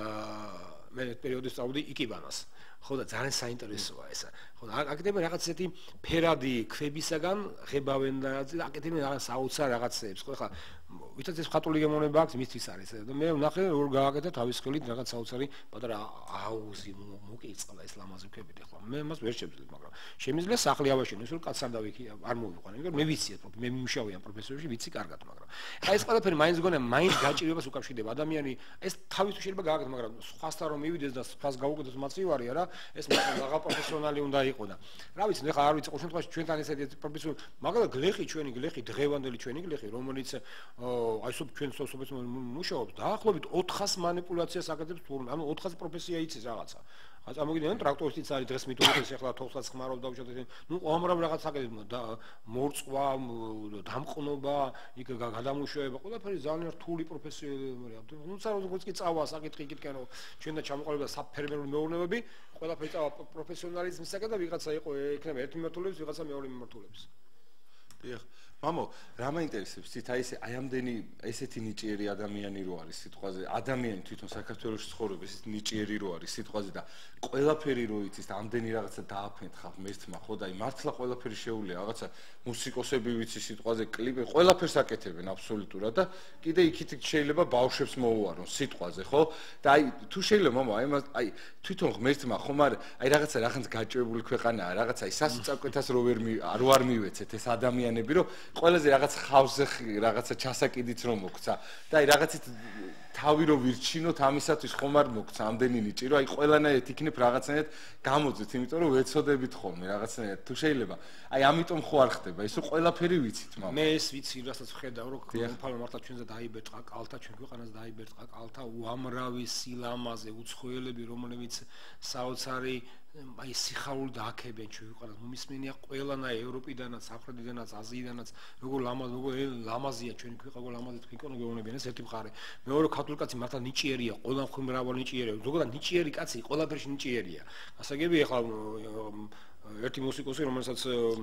მე პერიოდი სწავლობდი იკიბანას. ხო და ძალიან საინტერესოა ეს. ხო და აკეთებ რაღაც ესეთი ფერადი ქვებისაგან ღებავენ და აკეთებ რაღაც საოცარ რაღაცებს. ხო ხა ვისაც ეს ხატული გემოვნება აქვს, მისთვის არის. და მე ვნახე როგორ გააკეთა თავის ხელით რაღაც საოცარი პატარა აუზი მოკიწყლა ეს ლამაზი ქვებით ახლა. მე მას ვერ შევძლებ, მაგრამ შემიძლია სახლი ავაშენო, ისე რომ კაცს არ დავიქი, არ მოვიყვანე, იმიტომ რომ მე ვიცი, მე მიმშავია პროფესორში, ვიცი კარგად, მაგრამ აი ეს ყველაფერი მაინც გონია, მაინც გაჭირებას უკავშირდება. ადამიანი ეს თავის თუ შეიძლება გააკეთოს, მაგრამ სხვასთან რომ მივიდეს და სხვას გაუკეთოს მაცივარია რა, ეს მაგა პროფესიონალი უნდა იყო და რა ვიცი, ეხლა არ ვიცი, ყოველ შემთხვევაში ჩვენთან ესეთი პროფესიონალი, მაგრამ გლეხი ჩვენი გლეხი, დღევანდელი ჩვენი გლეხი, რომელიც აი სულ ჩვენ სოფლის მუშაობს, დაახლოებით ოთხას მანიპულაციას აკეთებს თურმე, ანუ ოთხას პროფესია იცის რაღაცა. აი წარმოგიდგენთ, ტრაქტორისტიც არის დღეს მithumetes ეხლა თოხსაც ხმარობს დაუშვათ, ნუ უამრავ რაღაც აკეთებს და მორწვა, დამყნობა, იქ გადამუშავება, ყველაფერი ძალიან რთული პროფესიაა. ნუ როგორც კი წავა საკითხი იქითკენ რომ ჩვენ და ჩამოყალიბდა საფერმერო მეურნეობები, ყველაფერი წავა პროფესიონალიზმისაკენ და ვიღაცა იყო ექნება ერთი მიმართულების, ვიღაცა მეორე მიმართულების. დიახ. მამო, რა მაინტერესებს თით აი ესე აი ამდენი ესეთი ნიჭიერი ადამიანი რო არის სიტყვაზე, ადამიანი თვითონ საქართველოში ცხოვრობს ესეთი ნიჭიერი რო არის სიტყვაზე და ყველაფერი რო იცის და ამდენი რაღაცა დააფენთხა მერთმა, ხო და აი მართლა ყველაფერი შეუულია, რაღაცა მუსიკოსები ვიცი სიტყვაზე, კლიპი, ყველაფერს აკეთებენ აბსოლუტურად და კიდე იქით შეიძლება ბავშვებს მოუარონ სიტყვაზე, ხო? და აი თუ შეიძლება მამო, აი აი თვითონ ღმერთმა ხომ არ აი რაღაცა რაღაც გაჭირებული ქვეყანაა, რაღაცა აი სასწაკვეთას რო ვერ რო არ მივეცეთ ეს ადამიანები, რომ ყველაზე რაღაც ხავზე რაღაცა ჩასაკიდით რომ მოგცა და აი რაღაცით თავი რო ვირჩინოთ ამისათვის ხომ არ მოგცა ამდენი ნიჭი რომ აი ყველანაირად იქნებ რაღაცნაირად გამოძეთ იმიტომ რომ ვეცოდებით ხოლმე რაღაცნაირად თუ შეიძლება აი ამიტომ ხო არ ხდება ისო ყველაფერი ვიცით მამა მე ეს ვიცი რასაც ვხედავ რომ უფალო მართლა ჩვენზე დაიბერწყა კალთა ჩვენ ქვეყანას დაიბერწყა კალთა უამრავი სილამაზე უცხოელები რომლებიც საოცარი აი სიხარული დააქებენ ჩვენ ქვეყანას მომისმენია ყველანაირ ევროპიდანაც სამხრეთიდანაც აზიიდანაც როგორ ლამაზ როგორ ლამაზია ჩვენი ქვეყანა როგორ ლამაზი თქვენ გეუბნებიან ეს ერთი მხარე მეორე ქართული კაცი მართლა ნიჭიერია ყველა მხრივ მრავალი ნიჭიერია ზოგადად ნიჭიერი კაცი ყველაფერში ნიჭიერია გასაგები ეხლა ერთი მუსიკოსი რომელსაც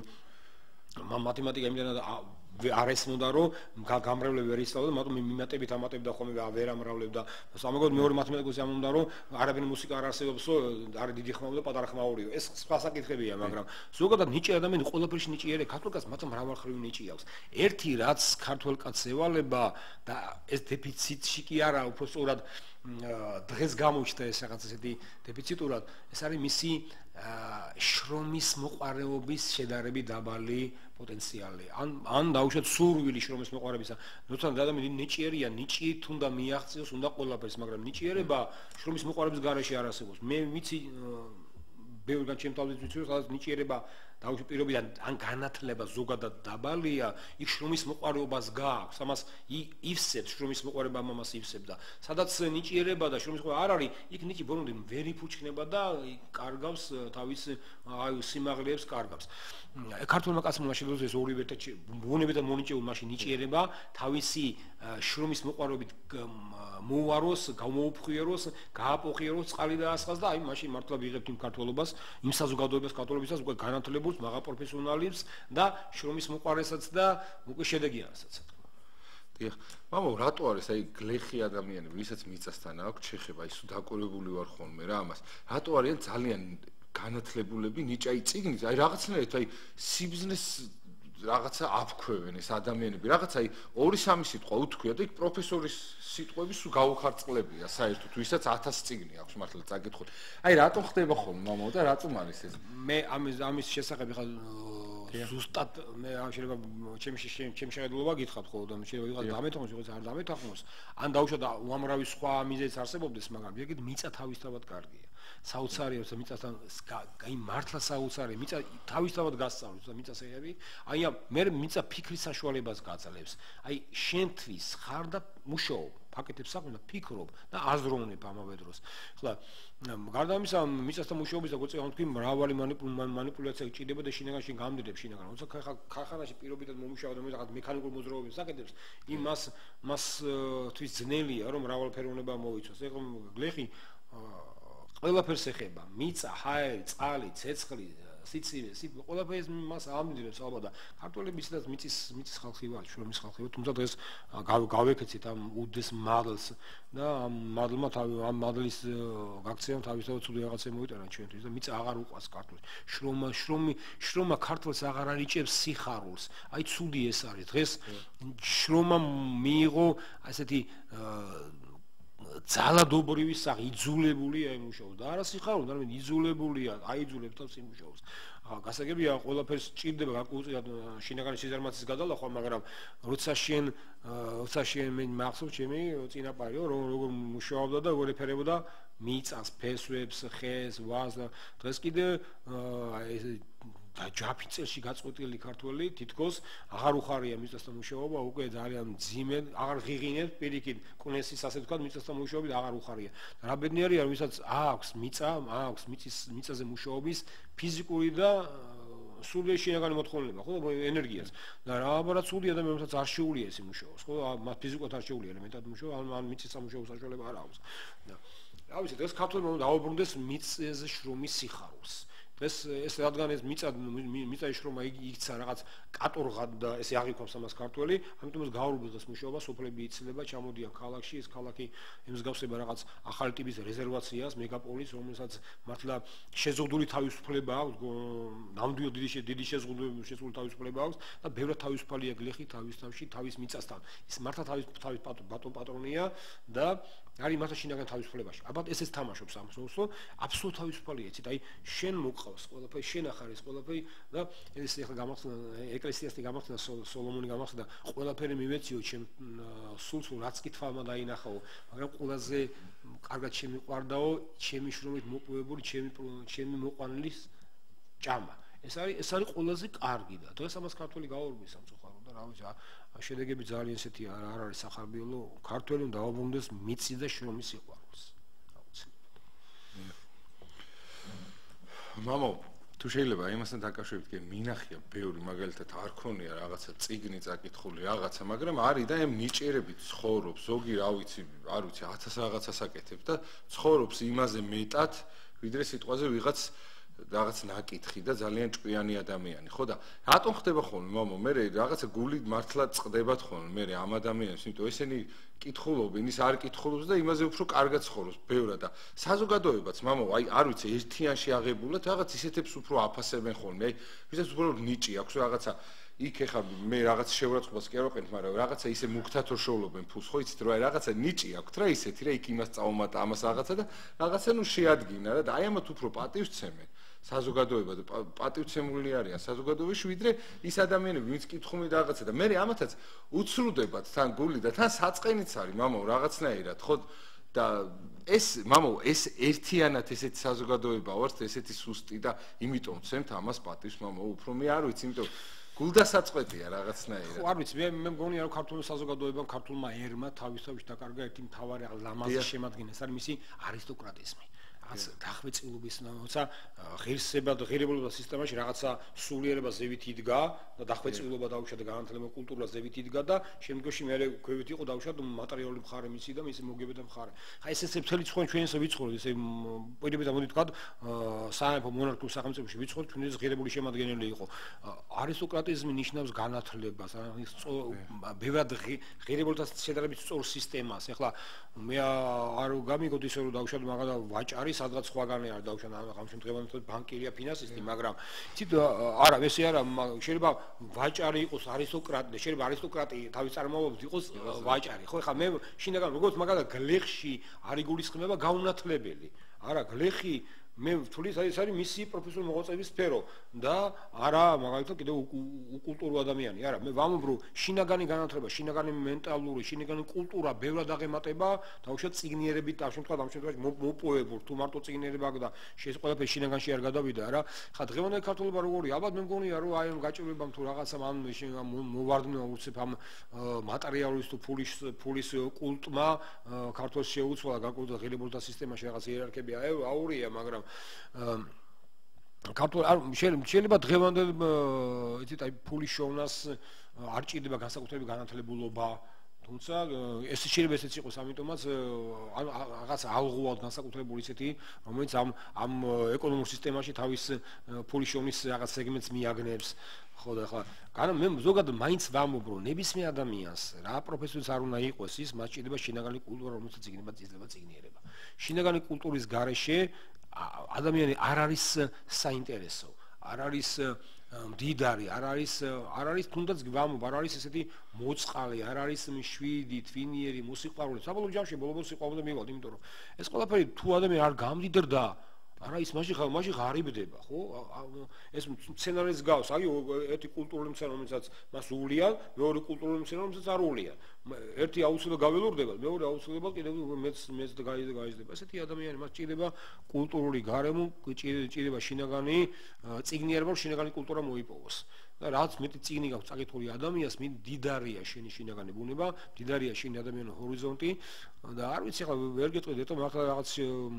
მათემატიკა იმდენად არ ესმოდა რომ გამრავლები ვერ ისწავლოდა, მაგრამ მიმატებით ამატებდა ხოლმე და ვერ ამრავლებდა. სამაგოდ მეორე მათემატიკოსი ამბობდა რომ არაბული მუსიკა არ არსებობსო, არის დიდი ხმაური და პატარა ხმაურიო. ეს სხვა საკითხებია, მაგრამ ზოგადად ნიჭი ადამიანი ყველაფერში ნიჭიერია, ქართულ კაცს მათი მრავალხრივი ნიჭი აქვს. ერთი რაც ქართულ კაცს ევალება და ეს დეფიციტში კი არა, უფრო სწორად დღეს გამოჩნდა ეს რაღაც ესეთი დეფიციტურად, ეს არის მისი შრომის მოყარეობის შედარებით დაბალი პოტენციალი. ან ან დაუშვათ სურვილი შრომის მოყარებისა. როცა ადამიანი ნიჭიერია, ნიჭიით უნდა მიაღწიოს, უნდა ყველაფერს, მაგრამ ნიჭიერება შრომის მოყარების გარეშე არ არსებობს. მე ვიცი ბევრგან ჩემ თავზე ვიცი რომ სადაც ნიჭიერება დაუშვათ პირობიდან ან განათლება ზოგადად დაბალია, იქ შრომის მოყარეობას გააქვს. ამას ივსებს შრომის მოყარება ამას ივსებს და სადაც ნიჭიერება და შრომის მოყარება არ არის, იქ ნიჭი ბოლომდე ვერ იფუჩქნება და კარგავს თავის აი სიმაღლეებს კარგავს. ქართულმა კაცმა შეიძლება ეს ორივე ერთ ბუნებით და მონიჭეულ მაშინ ნიჭიერება თავისი შრომის მოყარებით მოუაროს, გამოუფხვიეროს, გააპოხიეროს, წყალი დაასხას და აი მაშინ მართლა ვიღებთ იმ ქართველობას, იმ საზოგადოებას ქართველობისას უკვე განათლებულს, მაღალ პროფესიონალებს და შრომის მოყარესაც და უკვე შედეგიანსაც. დიახ, მამო, რატო არის აი გლეხი ადამიანები, ვისაც მიწასთან აქვს ჩეხება, ის დაკვირვებული ვარ ხოლმე რა ამას. რატო არიან ძალიან განათლებულები ნიჭაი წიგნით, აი რაღაცნაირად აი სიბზნეს რაღაცა აფქვევენ ეს ადამიანები, რაღაცა აი ორი სამი სიტყვა უთქვია და იქ პროფესორის სიტყვები სულ გაუხარწყლებია საერთოდ, ვისაც ათას წიგნი აქვს მართლა წაკითხოთ. აი რატომ ხდება ხოლმე მამო და რატომ არის ეს? მე ამის ამის შესახებ ხა ზუსტად მე შეიძლება ჩემი ჩემი შეხედულობა გითხრათ ხოლმე და შეიძლება ვიღაც დამეთანხმოს, ვიღაც არ დამეთანხმოს, ან დაუშვათ უამრავი სხვა მიზეზი არსებობდეს, მაგრამ ეგეთ მიწა თავისთავად კარგია. საოცარია რომ მიწასთან აი მართლა საოცარია მიწა თავისთავად გასწავლოს და მიწას ეხები აი მე მიწა ფიქრის საშუალებას გაძლევს აი შენთვის ხარ და მუშაობ ფაქტებს საქმე და ფიქრობ და აზროვნებ ამავე დროს ხლა გარდა ამისა მიწასთან მუშაობის და გოწევან თქვი მრავალი მანიპულაცია გჭირდება და შინაგანში გამდიდებ შინაგან როცა ქარხანაში პირობითად მომუშავო და მე რაღაც მექანიკურ მოძრაობებს აკეთებს იმას მას თვის ძნელია რომ მრავალფეროვნება მოიცოს ეხლა გლეხი ყველაფერს ეხება მიწა, ჰაერი, წყალი, ცეცხლი, სიცივე, ყველაფერი ეს მას ამდიდრებს ალბათ და ქართველები ისედაც მიწის მიწის ხალხი ვარ, შრომის ხალხი ვარ, თუმცა დღეს გავეკეცით ამ უდეს მადლს და ამ მადლმა ამ მადლის გაქცევამ თავისთავად ცუდი რაღაცა მოიტანა ჩვენთვის და მიწა აღარ უყვას ქართულს. შრომა, შრომი, შრომა ქართულს აღარ არიჭებს სიხარულს. აი ცუდი ეს არის. დღეს შრომა მიიღო ასეთი ძალადობრივი სახე, იძულებულია იმუშაოს და არა სიხარულს, არამედ იძულებულია, აიძულებს თავს იმუშაოს. გასაგებია ყველაფერს ჭირდება განკუთვნილად შინაგანი სიზარმაცის გადალახვა, მაგრამ როცა შენ როცა შენ მე მახსოვს ჩემი წინაპარიო როგორ მუშაობდა და როგორ ეფერებოდა მიწას, ფესვებს, ხეს, ვაზს და დღეს კიდე ეს და ჯაფი წელში გაწყვეტილი ქართველი თითქოს აღარ უხარია მიწასთან მუშაობა, უკვე ძალიან მძიმე, აღარ ღიღინებს პირიქით კუნესის ასე ვთქვათ მიწასთან მუშაობით აღარ უხარია. რა ბედნიერია რომ ვისაც აქვს მიწა, აქვს მიწის მიწაზე მუშაობის ფიზიკური და სულიერი შინაგანი მოთხოვნილება, ხო, ენერგიას. და რა აბარად სული ადამიანსაც არ შეუძლია ეს იმუშაოს, ხო, მას ფიზიკურად არ შეუძლია ელემენტად მუშაობა, ან მიწის სამუშაო საშუალება არ აქვს. და რა ვიცი, დღეს ქართველმა უნდა დაუბრუნდეს მიწაზე შრომის სიხარულს. დღეს ეს რადგან ეს მიწა მიწაში შრომა იქცა რაღაც კატორღად და ესე აღიქვამს ამას ქართველი, ამიტომ ეს გაურბის დღეს მუშაობა, სოფლები იცლება, ჩამოდიან ქალაქში, ეს ქალაქი ემსგავსება რაღაც ახალი ტიპის რეზერვაციას, მეგაპოლის, რომელსაც მართლა შეზღუდული თავისუფლება აქვს, ნამდვილად დიდი დიდი შეზღუდული შეზღუდული თავისუფლება აქვს და ბევრად თავისუფალია გლეხი თავის თავში, თავის მიწასთან. ის მართლა თავის თავის ბატონ პატრონია და არის მართლა შინაგან თავისუფლებაში. ალბათ ესეც თამაშობს ამ სოუსო, აბსოლუტ თავისუფალია, იცით, აი შენ მოყავს ყველაფერი, შენ ახარის ყველაფერი და ეს ახლა გამახსნა ეკლესიასთან გამახსნა სოლომონი გამახსნა ყველაფერი მივეციო ჩემ სულს რაც კი თვალმა დაინახაო, მაგრამ ყველაზე კარგად შემიყვარდაო ჩემი შრომით მოპოვებული ჩემი ჩემი მოყვანილის ჭამა. ეს არის ეს არის ყველაზე კარგი და დღეს ამას ქართველი გაურბის სამწუხაროდ და რა ვიცი შედეგები ძალიან ესეთი არ არის სახარბიელო ქართველი უნდა დაუბრუნდეს მიწის და შრომის სიყვარულს. მამო, თუ შეიძლება იმასთან დაკავშირებით კი მინახია ბევრი მაგალითად არ ქონია რაღაცა წიგნი წაკითხული რაღაცა, მაგრამ არის და ამ ნიჭიერებით ცხოვრობს, ზოგი რა ვიცი, არ ვიცი, ათას რაღაცას აკეთებს და ცხოვრობს იმაზე მეტად, ვიდრე სიტყვაზე ვიღაც რაღაც ნაკითხი და ძალიან ჭკვიანი ადამიანი, ხო და რატომ ხდება ხოლმე მამო, მე რაღაცა გული მართლა წყდებათ ხოლმე მე ამ ადამიანებს, იმიტომ ესენი კითხულობენ, ის არ კითხულობს და იმაზე უფრო კარგად ცხოვრობს, ბევრად და საზოგადოებაც მამო, აი არ ვიცი, ერთიანში აღებულად რაღაც ისეთებს უფრო აფასებენ ხოლმე, აი ვისაც უფრო ნიჭი აქვს რაღაცა იქ ეხა მე რაღაც შეურაცხყოფას კი არ ვაყენებ, მაგრამ რაღაცა ისე მუქთად რო შოულობენ ფულს, ხო იცით რა, რაღაცა ნიჭი აქვს რა ისეთი რა, იქ იმას წაუმატა, ამას რაღაცა და რაღაცა ნუ შეადგინა რა და აი ამათ უფრო პატივს ცემენ. საზოგადოება და პატივცემული არიან საზოგადოებაში, ვიდრე ის ადამიანები, ვინც კითხულობენ რაღაცა და მე ამათაც უცრუდებათ თან გული და თან საწყენიც არის, მამო, რაღაცნაირად, ხო და ეს, მამო, ეს ერთიანად ესეთი საზოგადოება ვართ, ესეთი სუსტი და იმიტომ ვცემთ ამას პატივს, მამო, უფრო მე არ ვიცი, იმიტომ გულდასაწყვეტია რაღაცნაირად. ხო, არ ვიცი, მე მე მგონია რომ ქართულ საზოგადოებამ, ქართულმა ერმა თავისთავად დაკარგა ერთი მთავარი ლამაზი შემადგენელი, ეს არის მისი არისტოკრატიზმი. დახვეწილობის როცა ღირსება და ღირებულობა სისტემაში რაღაცა სულიერება ზევით იდგა და დახვეწილობა დაუშვათ და განათლება კულტურა ზევით იდგა და შემდგომში მე ქვევით იყო დაუშვათ მატერიალური მხარე მისი და მისი მოგებედა მხარე. ხა ეს ესე მთელი ცხოვრება ჩვენ ესე ვიცხოვრეთ, ესე პირდაპირ მოდი თქვა სამეფო მონარქიულ სახელმწიფოში ვიცხოვრეთ, ჩვენ ეს ღირებული შემადგენელი იყო. არისტოკრატიზმი ნიშნავს განათლებას, ბევრად ღირებულთა შედარებით სწორ სისტემას. ეხლა მე არ გამიგოთ ისე რომ დაუშვათ მაგადა ვაჭარი სადღაც სხვაგანე არ დაუშვათ ამ შემთხვევაში ბანკირია ფინანსისტი, მაგრამ იცით არა ესე არა შეიძლება ვაჭარი იყოს არისტოკრატი და შეიძლება არისტოკრატი თავის წარმომავლობით იყოს ვაჭარი. ხო ეხლა მე შინაგან როგორც მაგადა გლეხში არ იგულისხმება გაუნათლებელი. არა გლეხი მე ვთვლი ეს არის მისი პროფესიული მოღვაწეობის სფერო და არა მაგალითად კიდევ უკულტურო ადამიანი. არა მე ვამბობ შინაგანი განათლება, შინაგანი მენტალური, შინაგანი კულტურა ბევრად აღემატება დაუშვათ წიგნიერებით, ამ შემთხვევაში ამ შემთხვევაში მოპოვებულ თუ მარტო წიგნიერება და ეს ყველაფერი შინაგანში არ გადავიდა რა. ხა დღევანდელი ქართულობა როგორია? ალბათ მე მგონია რომ აი ამ გაჭირვებამ თუ რაღაცა მან მოვარდნა უცებ ამ მატერიალის თუ ფულის ფულის კულტმა ქართულს შეუცვალა განკუთვნილ ღირებულთა სისტემაში რაღაც იერარქები აურია, მაგრამ ქართულ არ შეიძლება დღევანდელ იცით აი ფულის შოვნას არ ჭირდება განსაკუთრებული განათლებულობა თუმცა ეს შეიძლება ესეც იყოს, ამიტომაც რაღაც ალღუალ განსაკუთრებული ისეთი, რომელიც ამ ამ ეკონომიკურ სისტემაში თავის ფულის შოვნის რაღაც სეგმენტს მიაგნებს. ხო და ხა განა მე ზოგადად მაინც ვამბობ, რომ ნებისმიერ ადამიანს რა პროფესიაც არ უნდა იყოს, ის მას ჭირდება შინაგანი კულტურა, რომელსაც იგნება ძლება წიგნიერება. შინაგანი კულტურის გარეშე ადამიანი არ არის საინტერესო, არ არის მდიდარი, არ არის არ არის თუნდაც ვამბობ, არ არის ესეთი მოწყალე, არ არის მშვიდი, თვინიერი, მოსიყვარულე. საბოლოო ჯამში ბოლო-ბოლო სიყვარულე მივალ, იმიტომ რომ ეს ყველაფერი თუ ადამიანი არ გამდიდრდა, არა ის მაშინ ხარ მაშინ ღარიბდება, ხო? ეს სცენარიც გავს, აი ერთი კულტურული მცენარე, რომელსაც მას უვლიან, მეორე კულტურული მცენარე, რომელსაც არ უვლიან. ერთი აუცილებლად გაველურდება, მეორე აუცილებლად კიდევ მეც მეც გაიზრდება. ესეთი ადამიანი მას ჭირდება კულტურული გარემო, ჭირდება შინაგანი წიგნიერება, შინაგანი კულტურა მოიპოვოს. და რაც მეტი წიგნი გაქვს წაკითხული ადამიანს, მით დიდარია შენი შინაგანი ბუნება, დიდარია შენი ადამიანური ჰორიზონტი და არ ვიცი ახლა ვერ გეტყვით, ეტო მაგ რაღაც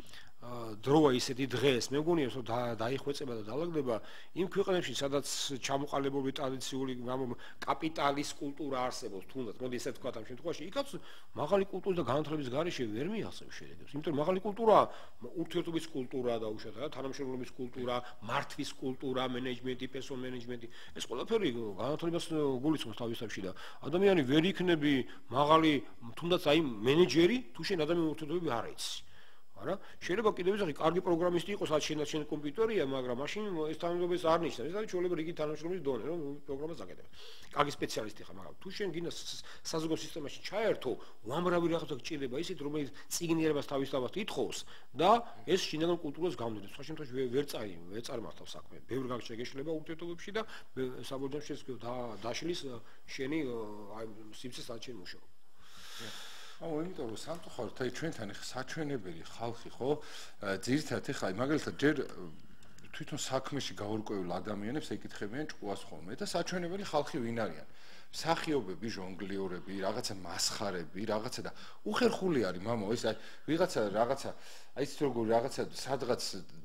დროა ისეთი დღეს, მე მგონია რომ დაიხვეწება და დაალაგდება იმ ქვეყნებში, სადაც ჩამოყალიბებული ტრადიციული კაპიტალის კულტურა არსებობს, თუნდაც, მოდი ესე ვთქვათ ამ შემთხვევაში, იქაც მაღალი კულტურის და განათლების გარეშე ვერ მიაღწევს შედეგებს. იმიტომ რომ მაღალი კულტურა ურთიერთობის კულტურაა დაუშვათ, თანამშრომლობის კულტურა, მართვის კულტურა, მენეჯმენტი, პერსონალ მენეჯმენტი, ეს ყველაფერი განათლებას გულისხმობს თავისთავში და ადამიანი ვერ იქნები მაღალი, თუნდაც აი მენეჯერი, თუ შენ ადამიანური ურთიერთობები არ იცი. არა, შეიძლება კიდევ ისე კარგი პროგრამისტი იყოს, რაც შენ შენ კომპიუტერია, მაგრამ მაშინ ეს თანამშრომლობის არ ნიშნავს. ეს არის ჩვეულებრივი რიგი თანამშრომლის დონე, რომ პროგრამას აკეთებ. კარგი სპეციალისტი ხარ, მაგრამ თუ შენ გინდა საზოგადო სისტემაში ჩაერთო, უამრავი რაღაცა გჭირდება ისეთ, რომელიც წიგნიერებას თავისთავად ითხოვს და ეს შინაგან კულტურას გამდიდრებს. სხვა შემთხვევაში ვერ წაი, ვერ წარმართავს საქმე. ბევრ გაგშე გეშლება ურთიერთობებში და საბოლოო ჯამში დაშლის შენი აი სიმწეს რაც შენ მუშაობ. აუ, იმიტომ რომ სამწუხაროდ აი ჩვენთან ახლა საჩვენებელი ხალხი ხო, ძირითადად ახლა მაგალითად ჯერ თვითონ საქმეში გაურკვეველ ადამიანებს ეკითხებიან ჭკუას ხოლმე და საჩვენებელი ხალხი ვინ არიან? მსახიობები, ჟონგლიორები, რაღაცა მასხარები, რაღაცა და უხერხული არის მამო, ეს აი ვიღაცა რაღაცა, აი ის როგორ რაღაცა სადღაც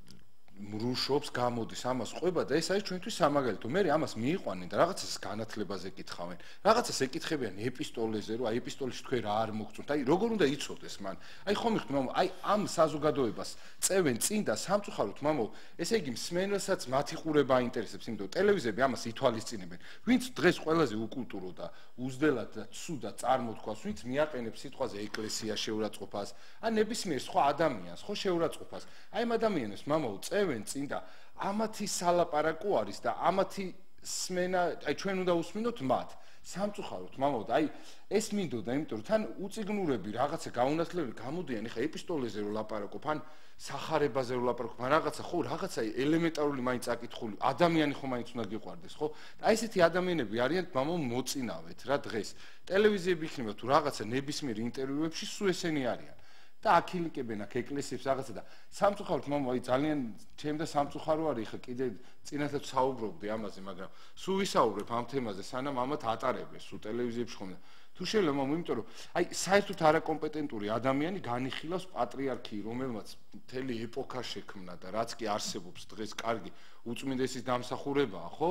მრუშობს, გამოდის, ამას ყვება და ეს არის ჩვენთვის სამაგალითო. მე ამას მიიყვანენ და რაღაცას განათლებაზე კითხავენ. რაღაცას ეკითხებიან ეპისტოლეზე, რომ აი ეპისტოლეში თქვენ რა არ მოგწონთ. აი როგორ უნდა იცოდეს მან? აი ხომ იხთ მამო, აი ამ საზოგადოებას წევენ წინ და სამწუხაროდ მამო, ესე იგი მსმენელსაც მათი ყურება აინტერესებს, იმიტომ რომ ტელევიზიები ამას ითვალისწინებენ. ვინც დღეს ყველაზე უკულტურო და უზდელად და ცუდად წარმოთქვას, ვინც მიაყენებს სიტყვაზე ეკლესია შეურაცხყოფას, ან ნებისმიერ სხვა ადამიანს, ხო შეურაცხყოფას. აი ამ ადამიანებს მამო წევენ წინ და ამათი სალაპარაკო არის და ამათი სმენა, აი ჩვენ უნდა უსმინოთ მათ. სამწუხაროდ მამო, აი ეს მინდოდა, იმიტომ რომ თან უწიგნურები რაღაცა გაუნათლებელი გამოდიან, ეხა ეპისტოლეზე რო ლაპარაკობ, ან სახარებაზე რო ლაპარაკობ, ან რაღაცა ხო, რაღაცა ელემენტარული მაინც აკითხული, ადამიანი ხო მაინც უნდა გიყვარდეს, ხო? და აი ესეთი ადამიანები არიან მამო მოწინავეთ რა დღეს. ტელევიზიები იქნება თუ რაღაცა ნებისმიერ ინტერვიუებში სულ ესენი არიან. და აქილიკებენ აქ ეკლესიებს რაღაცა და სამწუხაროდ მამო აი ძალიან ჩემ და სამწუხარო არის ხა კიდე წინათაც საუბრობდი ამაზე, მაგრამ სულ ვისაუბრებ ამ თემაზე სანამ ამათ ატარებენ სულ ტელევიზიებში ხომ და თუ შეიძლება მამო, იმიტომ რომ აი საერთოდ არაკომპეტენტური ადამიანი განიხილავს პატრიარქი, რომელმაც მთელი ეპოქა შექმნა და რაც კი არსებობს დღეს კარგი უწმინდესის დამსახურებაა, ხო?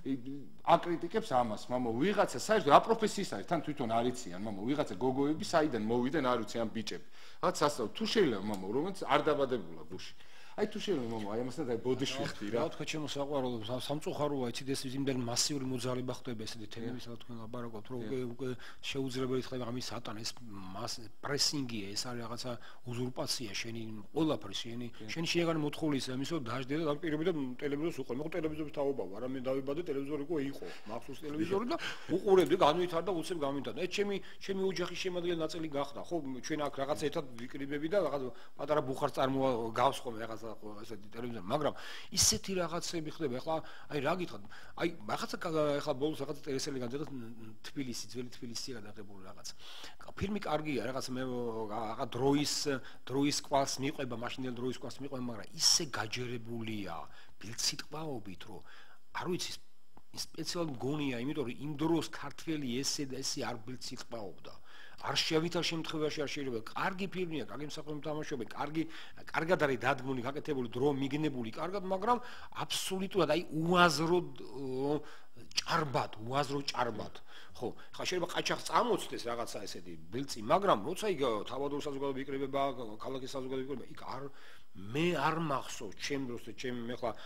აკრიტიკებს ამას, მამო, ვიღაცა საერთოდ რა პროფესიის არის, თან თვითონ არ იციან, მამო, ვიღაცა გოგოები საიდან მოვიდნენ, არ ვიცი ამ ბიჭები. რაღაც ასწავლ, თუ შეიძლება, მამო, რომელიც არ დაბადებულა გუში. აი თუ შეიძლება მამო, აი ამასთან და ბოდიში ხდი რა. რა თქვა ჩემო საყვარელო, სამწუხაროა, იცით ეს იმდენ მასიური მოძრაობა ხდება ესეთი თემები, სადაც თქვენ ლაპარაკობთ, რომ უკვე შეუძლებელი ხდება ამის სატან, ეს პრესინგია, ეს არის რაღაცა უზურპაცია შენი ყველაფრის, შენი შენი შინაგანი მოთხოვნისა, იმის რომ დაждდე და დაპირები და ტელევიზორს უყურე. მე ტელევიზორის თაობა ვარ, არა მე დავიბადე ტელევიზორი იყო იყო, მახსოვს ტელევიზორი და უყურებდი, განვითარდა, უცებ გამიტანდა. ეს ჩემი ჩემი ოჯახის შემადგენელი ნაწილი გახდა, ხო, ჩვენ აქ რაღაცა ერთად ვიკრიბები და რაღაც პატარა ბუხარს წარმოგავს ხოლმე რაღაც ესეთი ტელევიზორი, მაგრამ ისეთი რაღაცები ხდება. ეხლა აი რა გითხრათ, აი რაღაცა ეხლა ბოლოს რაღაცა ტელესერიალი გადაღეს თბილისი, ძველი თბილისია გადაღებული რაღაც. ფილმი კარგია, რაღაც მე რაღაც დროის დროის კვალს მიყვება, მაშინდელ დროის კვალს მიყვება, მაგრამ ისე გაჯერებულია ბილციტყვაობით, რომ არ ვიცი სპეციალურად მგონია, იმიტომ რომ იმ დროს ქართველი ესე და ესე არ ბილციტყვაობდა. არ შევითარ შემთხვევაში არ შეიძლება. კარგი ფილმია, კარგი მსახიობი თამაშობენ, კარგი კარგად არის დადგმული, გაკეთებული, დრო მიგნებული, კარგად, მაგრამ აბსოლუტურად აი უაზრო ჭარბად, უაზრო ჭარბად. ხო, ხა შეიძლება ყაჩაღს წამოწდეს რაღაცა ესეთი ბილწი, მაგრამ როცა იქ თავადურ საზოგადოება იკრიბება, ქალაქის საზოგადოება იკრიბება, იქ არ მე არ მახსოვს ჩემ დროს და ჩემ მე ხლა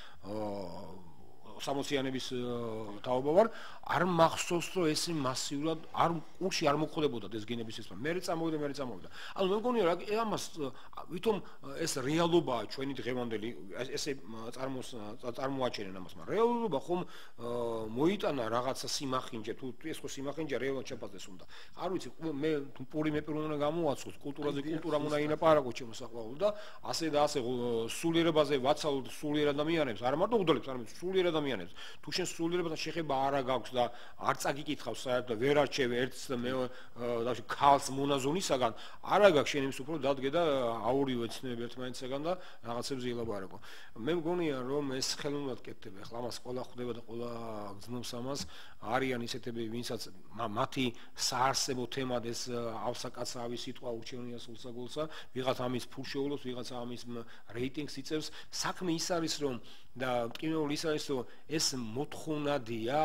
სამოციანების თაობა ვარ, არ მახსოვს რომ ესე მასიურად არ კურსი არ მოხდებოდა ეს გენების ეს მე წამოვიდა მე წამოვიდა. ანუ მე მგონია რა ამას ვითომ ეს რეალობაა ჩვენი დღევანდელი ესე წარმოს წარმოაჩენენ ამას, მაგრამ რეალობა ხომ მოიტანა რაღაცა სიმახინჯე თუ ეს ხო სიმახინჯე რეალურად შეფასდეს უნდა. არ ვიცი მე პური მე პირველ უნდა გამოვაცხოთ კულტურაზე კულტურა უნდა ინაპარაკო ჩემო საყვაო და ასე და ასე სულიერებაზე ვაცალოთ სულიერ ადამიანებს, არა მარტო უძოლებს, არამედ სულიერ ადამიანებს. თუ შენ სულიერებასთან შეხება არა გაქვს და არ წაგიკითხავს საერთოდ ვერ არჩევ ერთს და მე დავში ქალს მონაზონისაგან არა გაქვს შენ იმის უფრო დადგე და აურივე ცნები ერთმანეთსაგან და რაღაცებზე ილაპარაკო. მე მგონია რომ ეს ხელოვნურად კეთდება. ახლა ამას ყველა ხვდება და ყველა გძნობს ამას. არიან ისეთები ვინცაც მათი საარსებო თემად ეს ავსაკაცრავი სიტყვა ურჩევნია სულსაგულსა, ვიღაც ამის ფულშეულობს, ვიღაც ამის რეიტინგს იწევს. საქმე ის არის რომ და მტკივნეული ის არის რომ ეს მოთხოვნადია,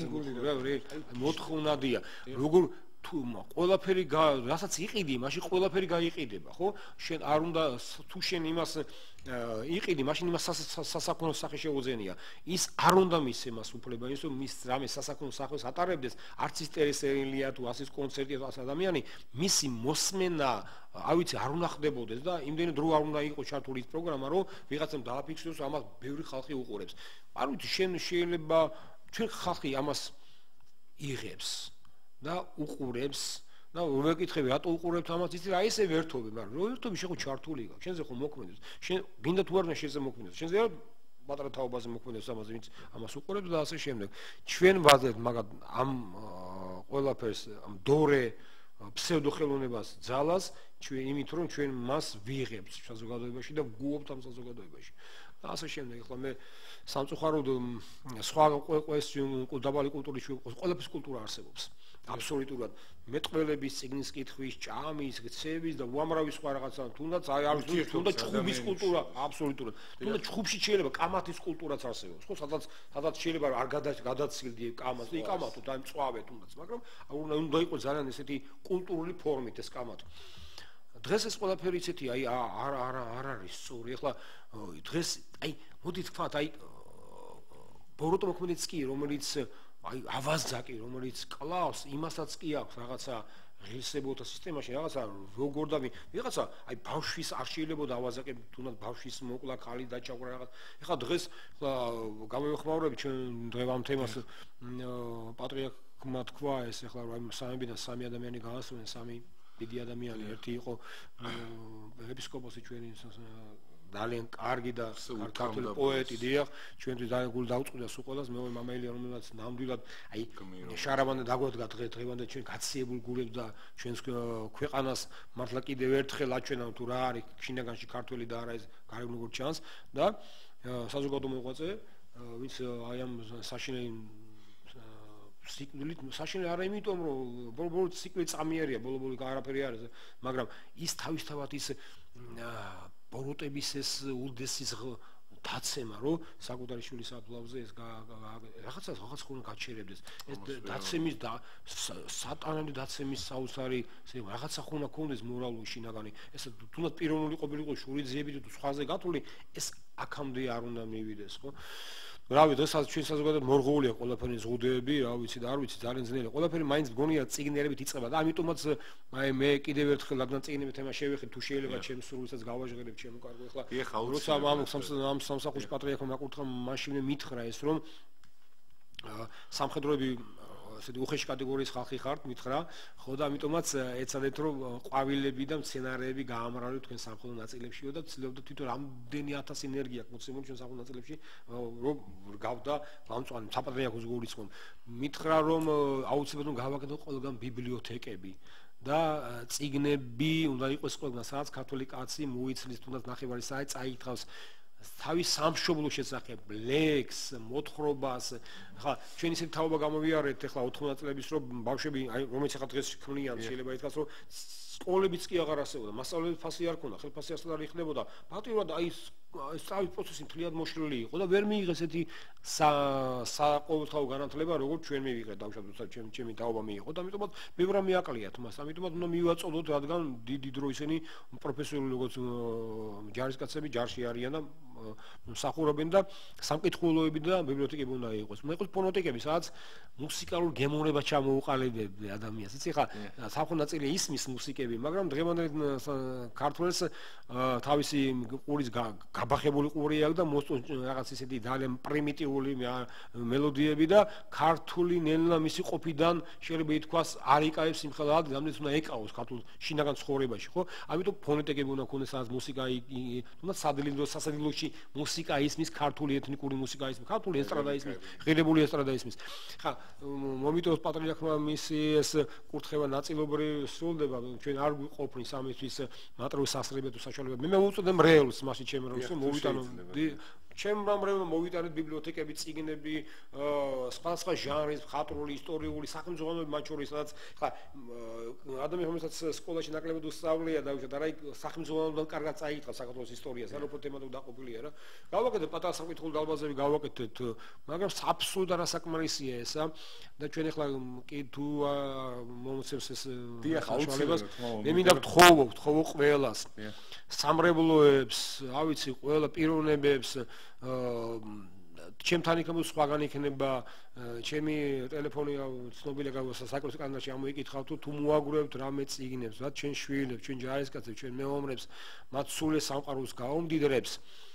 მოთხოვნადია. როგორ თუ ყველაფერი რასაც იყიდი, მაშინ ყველაფერი გაიყიდება, ხო? შენ არ უნდა თუ შენ იმას იყიდი, მაშინ იმას სასაქონლო სახე შეუძენია. ის არ უნდა მისცე მას უფლება, ის რომ მის რამე სასაქონლო სახეს ატარებდეს, არც ის ტერესელია თუ ასის კონცერტია თუ ას ადამიანი, მისი მოსმენა არ ვიცი არ უნდა ხდებოდეს და იმდენი დრო არ უნდა იყოს ჩართული ის პროგრამა, რომ ვიღაცამ დააფიქსიროს, რომ ამას ბევრი ხალხი უყურებს. არ ვიცი, შენ შეიძლება ჩვენ ხალხი ამას იღებს და უყურებს და ვეკითხები რატო უყურებთ ამას იცი რა ესე ვერთობი, მაგრამ რო ვერთობი შეხო ჩართული გაქვს. შენზე ხო მოქმედებს. შენ გინდა თუ არ უნდა შენზე მოქმედებს. შენზე არ პატარა თაობაზე მოქმედებს ამას ვინც ამას უყურებს და ასე შემდეგ. ჩვენ ვაძლევთ მაგათ ამ ყველაფერს ამ დორე ფსევდოხელოვნებას ძალას ჩვენ იმით რომ ჩვენ მას ვიღებთ საზოგადოებაში და ვგუობთ ამ საზოგადოებაში. და ასე შემდეგ. ახლა მე სამწუხაროდ სხვა ყოველს დაბალი კულტურის ყველაფრის კულტურა არსებობს. აბსოლუტურად მეტყველების, წიგნის კითხვის, ჭამის, ქცევის და უამრავი სხვა რაღაცა, თუნდაც აი არის თუნდაც ჩხუბის კულტურა, აბსოლუტურად. თუნდაც ჩხუბში შეიძლება კამათის კულტურაც არსებობს, ხო, სადაც სადაც შეიძლება არ გადაცილდი კამათს, ი კამათო და მწვავე თუნდაც, მაგრამ უნდა იყოს ძალიან ესეთი კულტურული ფორმით ეს კამათი. დღეს ეს ყველაფერი ისეთი აი არ არ არ არის სწორი. ახლა დღეს აი მოდით ვთქვათ, აი ბოროტო მოქმედიც კი, რომელიც აი ავაზძაკი, რომელიც კლავს, იმასაც კი აქვს რაღაცა ღირსებოთა სისტემაში, რაღაცა როგორ და ვიღაცა აი ბავშვის არ შეიძლება დავაზაკებ, თუნდაც ბავშვის მოკლა, ხალი დაჭავრა რაღაც. ეხლა დღეს გამოვიხმაურები ჩვენ დღევამ თემას პატრიარქმა თქვა ეს ეხლა რომ სამებიდან სამი ადამიანი გაასვენენ, სამი დიდი ადამიანი, ერთი იყო ეპისკოპოსი ჩვენი ძალიან კარგი და ქართული პოეტი, დიახ, ჩვენთვის ძალიან გული დაუწყდა სულ ყველას, მეორე მამაელია, რომელიც ნამდვილად აი შარაბანდა დაგვადგა დღევანდელ ჩვენ გაციებულ გულებს და ჩვენს ქვეყანას მართლა კიდევ ერთხელ აჩვენა თუ რა არის შინაგანში ქართველი და არა ეს გარეგნულ როგორ ჩანს და საზოგადო მოღვაწე, ვინც აი ამ საშინელი სიკვდილით საშინელი არა იმიტომ რომ ბოლო-ბოლო სიკვდილი წამიერია, ბოლო-ბოლო არაფერი არის, მაგრამ ის თავისთავად ის ბოროტების ეს უდესის დაცემა, რომ საკუთარი შვილის აფლავზე ეს რაღაცა რაღაც ხომ გაჩერებდეს. ეს დაცემის და სატანელი დაცემის საოცარი რაღაცა ხომ ქონდეს მორალური შინაგანი. ეს თუნდაც პიროვნული ყოფილიყო შურიძიებით თუ სხვაზე გათვლილი, ეს აქამდე არ უნდა მივიდეს, ხო? რავი, დღესაც ჩვენ საზოგადოება მორღულია ყველაფერი ზღუდეები, რა ვიცი და არ ვიცი, ძალიან ძნელია. ყველაფერი მაინც გონია წიგნიერებით იწყება და ამიტომაც აი მე კიდევ ერთხელ რადგან წიგნების თემა შევეხეთ, თუ შეიძლება ჩემს სრულისაც გავაჟღერებ ჩემო კარგო. ეხლა როცა ამ სამსახურში პატრიარქმა აკურთხა, მაშინვე მითხრა ეს რომ სამხედროები ასეთი უხეში კატეგორიის ხალხი ხართ, მითხრა, ხო და ამიტომაც ეცადეთ რომ ყვავილები და მცენარეები გაამრავლებთ თქვენ სამხედრო ნაწილებშიო და ცდილობთ თვითონ რამდენი ათასი ენერგია აქვს მოცემული ჩვენ სამხედრო ნაწილებში რომ გავდა გამწვანე საპატრიარქოს გულისხმობ. მითხრა რომ აუცილებლად გავაკეთოთ ყველგან ბიბლიოთეკები და წიგნები უნდა იყოს ყველგან, სადაც ქართული კაცი მოიცლის თუნდაც ნახევარი საათი წაიკითხავს თავის სამშობლოს შესახებ, ლექს, მოთხრობას. ხა ჩვენ ისეთი თაობა გამოვიარეთ ახლა ოთხმოცდაათი წლების რომ ბავშვები, აი რომელიც ახლა დღეს ქმნიან, შეიძლება ითქვას რომ სკოლებიც კი აღარ არსებობდა, მასწავლებლების ფასი არ ქონდა, ხელფასი არ იქნებოდა. ფაქტობრივად აი სწავლის პროცესი მთლიანად მოშლილი იყო და ვერ მიიღეს ესეთი საყოველთაო განათლება, როგორც ჩვენ მივიღეთ, დავუშვათ, ჩემი ჩემი დაობა მიიღო და ამიტომაც ბევრ რამ მიაკლიათ მას. ამიტომაც უნდა მივაწოდოთ, რადგან დიდი დრო ისინი პროფესიული როგორც ჯარისკაცები ჯარში არიან და მსახურობენ და სამკითხველოები და ბიბლიოთეკები უნდა იყოს. უნდა იყოს ფონოტეკები, სადაც მუსიკალურ გემოვნება ჩამოუყალიბებდა ადამიანს. იცი ხა, სამხო ნაწილი ისმის მუსიკები, მაგრამ დღევანდელ ქართველს თავისი ყურის გაბახებული ყური აქვს და მოსწონს რაღაც ისეთი ძალიან პრიმიტიული მელოდიები და ქართული ნელა მისი ყოფიდან შეიძლება ითქვას არ იკავებს სიმხელად, რამდენიც უნდა ეკავოს ქართულ შინაგან ცხოვრებაში, ხო? ამიტომ ფონეტეკები უნდა ქონდეს, სადაც მუსიკა უნდა სადილინდო სასადილოში მუსიკა ისმის, ქართული ეთნიკური მუსიკა ისმის, ქართული ესტრადა ისმის, ღირებული ესტრადა ისმის. ხა, მომიტოვოს პატრიარქმა მისი ეს კურთხევა ნაწილობრივ სრულდება, ჩვენ არ გვიყოფნის ამისთვის მატრის სასწრებია თუ საშუალება. მე მოვუწოდე მრევლს მასში ჩემ როლს, მოვიტანო ჩემ რამრევმა მოვიტანეთ ბიბლიოთეკები, წიგნები, სხვადასხვა ჟანრის, მხატვრული, ისტორიული, სახელმძღვანელოები მათ შორის, სადაც ხა ადამიანს რომელსაც სკოლაში ნაკლებად უსწავლია და უშუალოდ არა სახელმძღვანელოდან კარგად წაიკითხა საქართველოს ისტორიას, არა უფრო თემატიკად დაყოფილია რა. გავაკეთეთ პატარა სამკითხველო დარბაზები, გავაკეთეთ, მაგრამ აბსოლუტურად არასაკმარისია ესა და ჩვენ ახლა კი თუ მომწევს ეს საშუალებას, მე მინდა ვთხოვო, ვთხოვო ყველას. სამრევლოებს, რა ვიცი, ყველა პიროვნებებს ჩემთან იქნება სხვაგან იქნება ჩემი ტელეფონი ცნობილია საკუთარ კანალში ამოიკითხავთ თუ მოაგროვებთ რამე წიგნებს, რა ჩვენ შვილებს, ჩვენ ჯარისკაცებს, ჩვენ მეომრებს, მათ სულე სამყაროს გაუმდიდრებს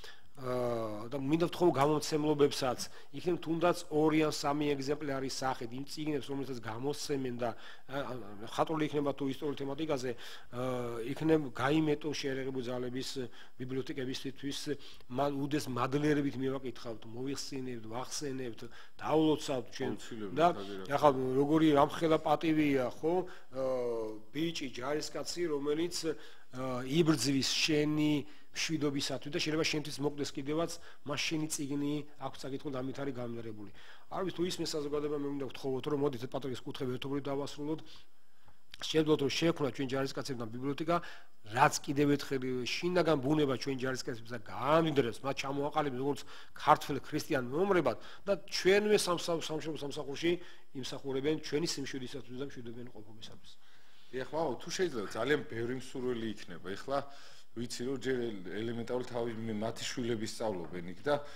და მინდა ვთხოვო გამომცემლობებსაც, იქნებ თუნდაც ორი ან სამი ეგზემპლარის სახით იმ წიგნებს, რომელსაც გამოსცემენ და მხატვრული იქნება თუ ისტორიულ თემატიკაზე, იქნებ გაიმეტო შეერაღებული ძალების ბიბლიოთეკებისთვის, უდეს მადლიერებით მივაკითხავთ, მოვიხსენებთ, ვახსენებთ, დავლოცავთ ჩვენ და ახლა როგორი ამხელა პატივია, ხო, ბიჭი ჯარისკაცი, რომელიც იბრძვის შენი მშვიდობისათვის და შეიძლება შენთვის მოკდეს კიდევაც მას შენი წიგნი აქვს საკითხული ამით არის გამიარებული. არ ვიცი თუ ისმის საზოგადოება მე მინდა ვთხოვოთ რომ მოდით პატრიარქის კუთხე ერთობლივ დავასრულოთ. შეძლოთ რომ შეექმნა ჩვენ ჯარისკაცებთან ბიბლიოთეკა, რაც კიდევ ერთხელ შინაგან ბუნება ჩვენ ჯარისკაცებსა გაამდიდრებს, მათ ჩამოაყალიბებს როგორც ქართველ ქრისტიან მეომრებად და ჩვენვე სამშობლო სამსახურში იმსახურებენ ჩვენი სიმშვიდისათვის და მშვიდობიანი ყოფობისათვის. ეხლა თუ შეიძლება ძალიან ბევრი მსურველი იქნება. ეხლა ვიცი რომ ჯერ ელემენტარული თავი მათი შვილები სწავლობენ იქ და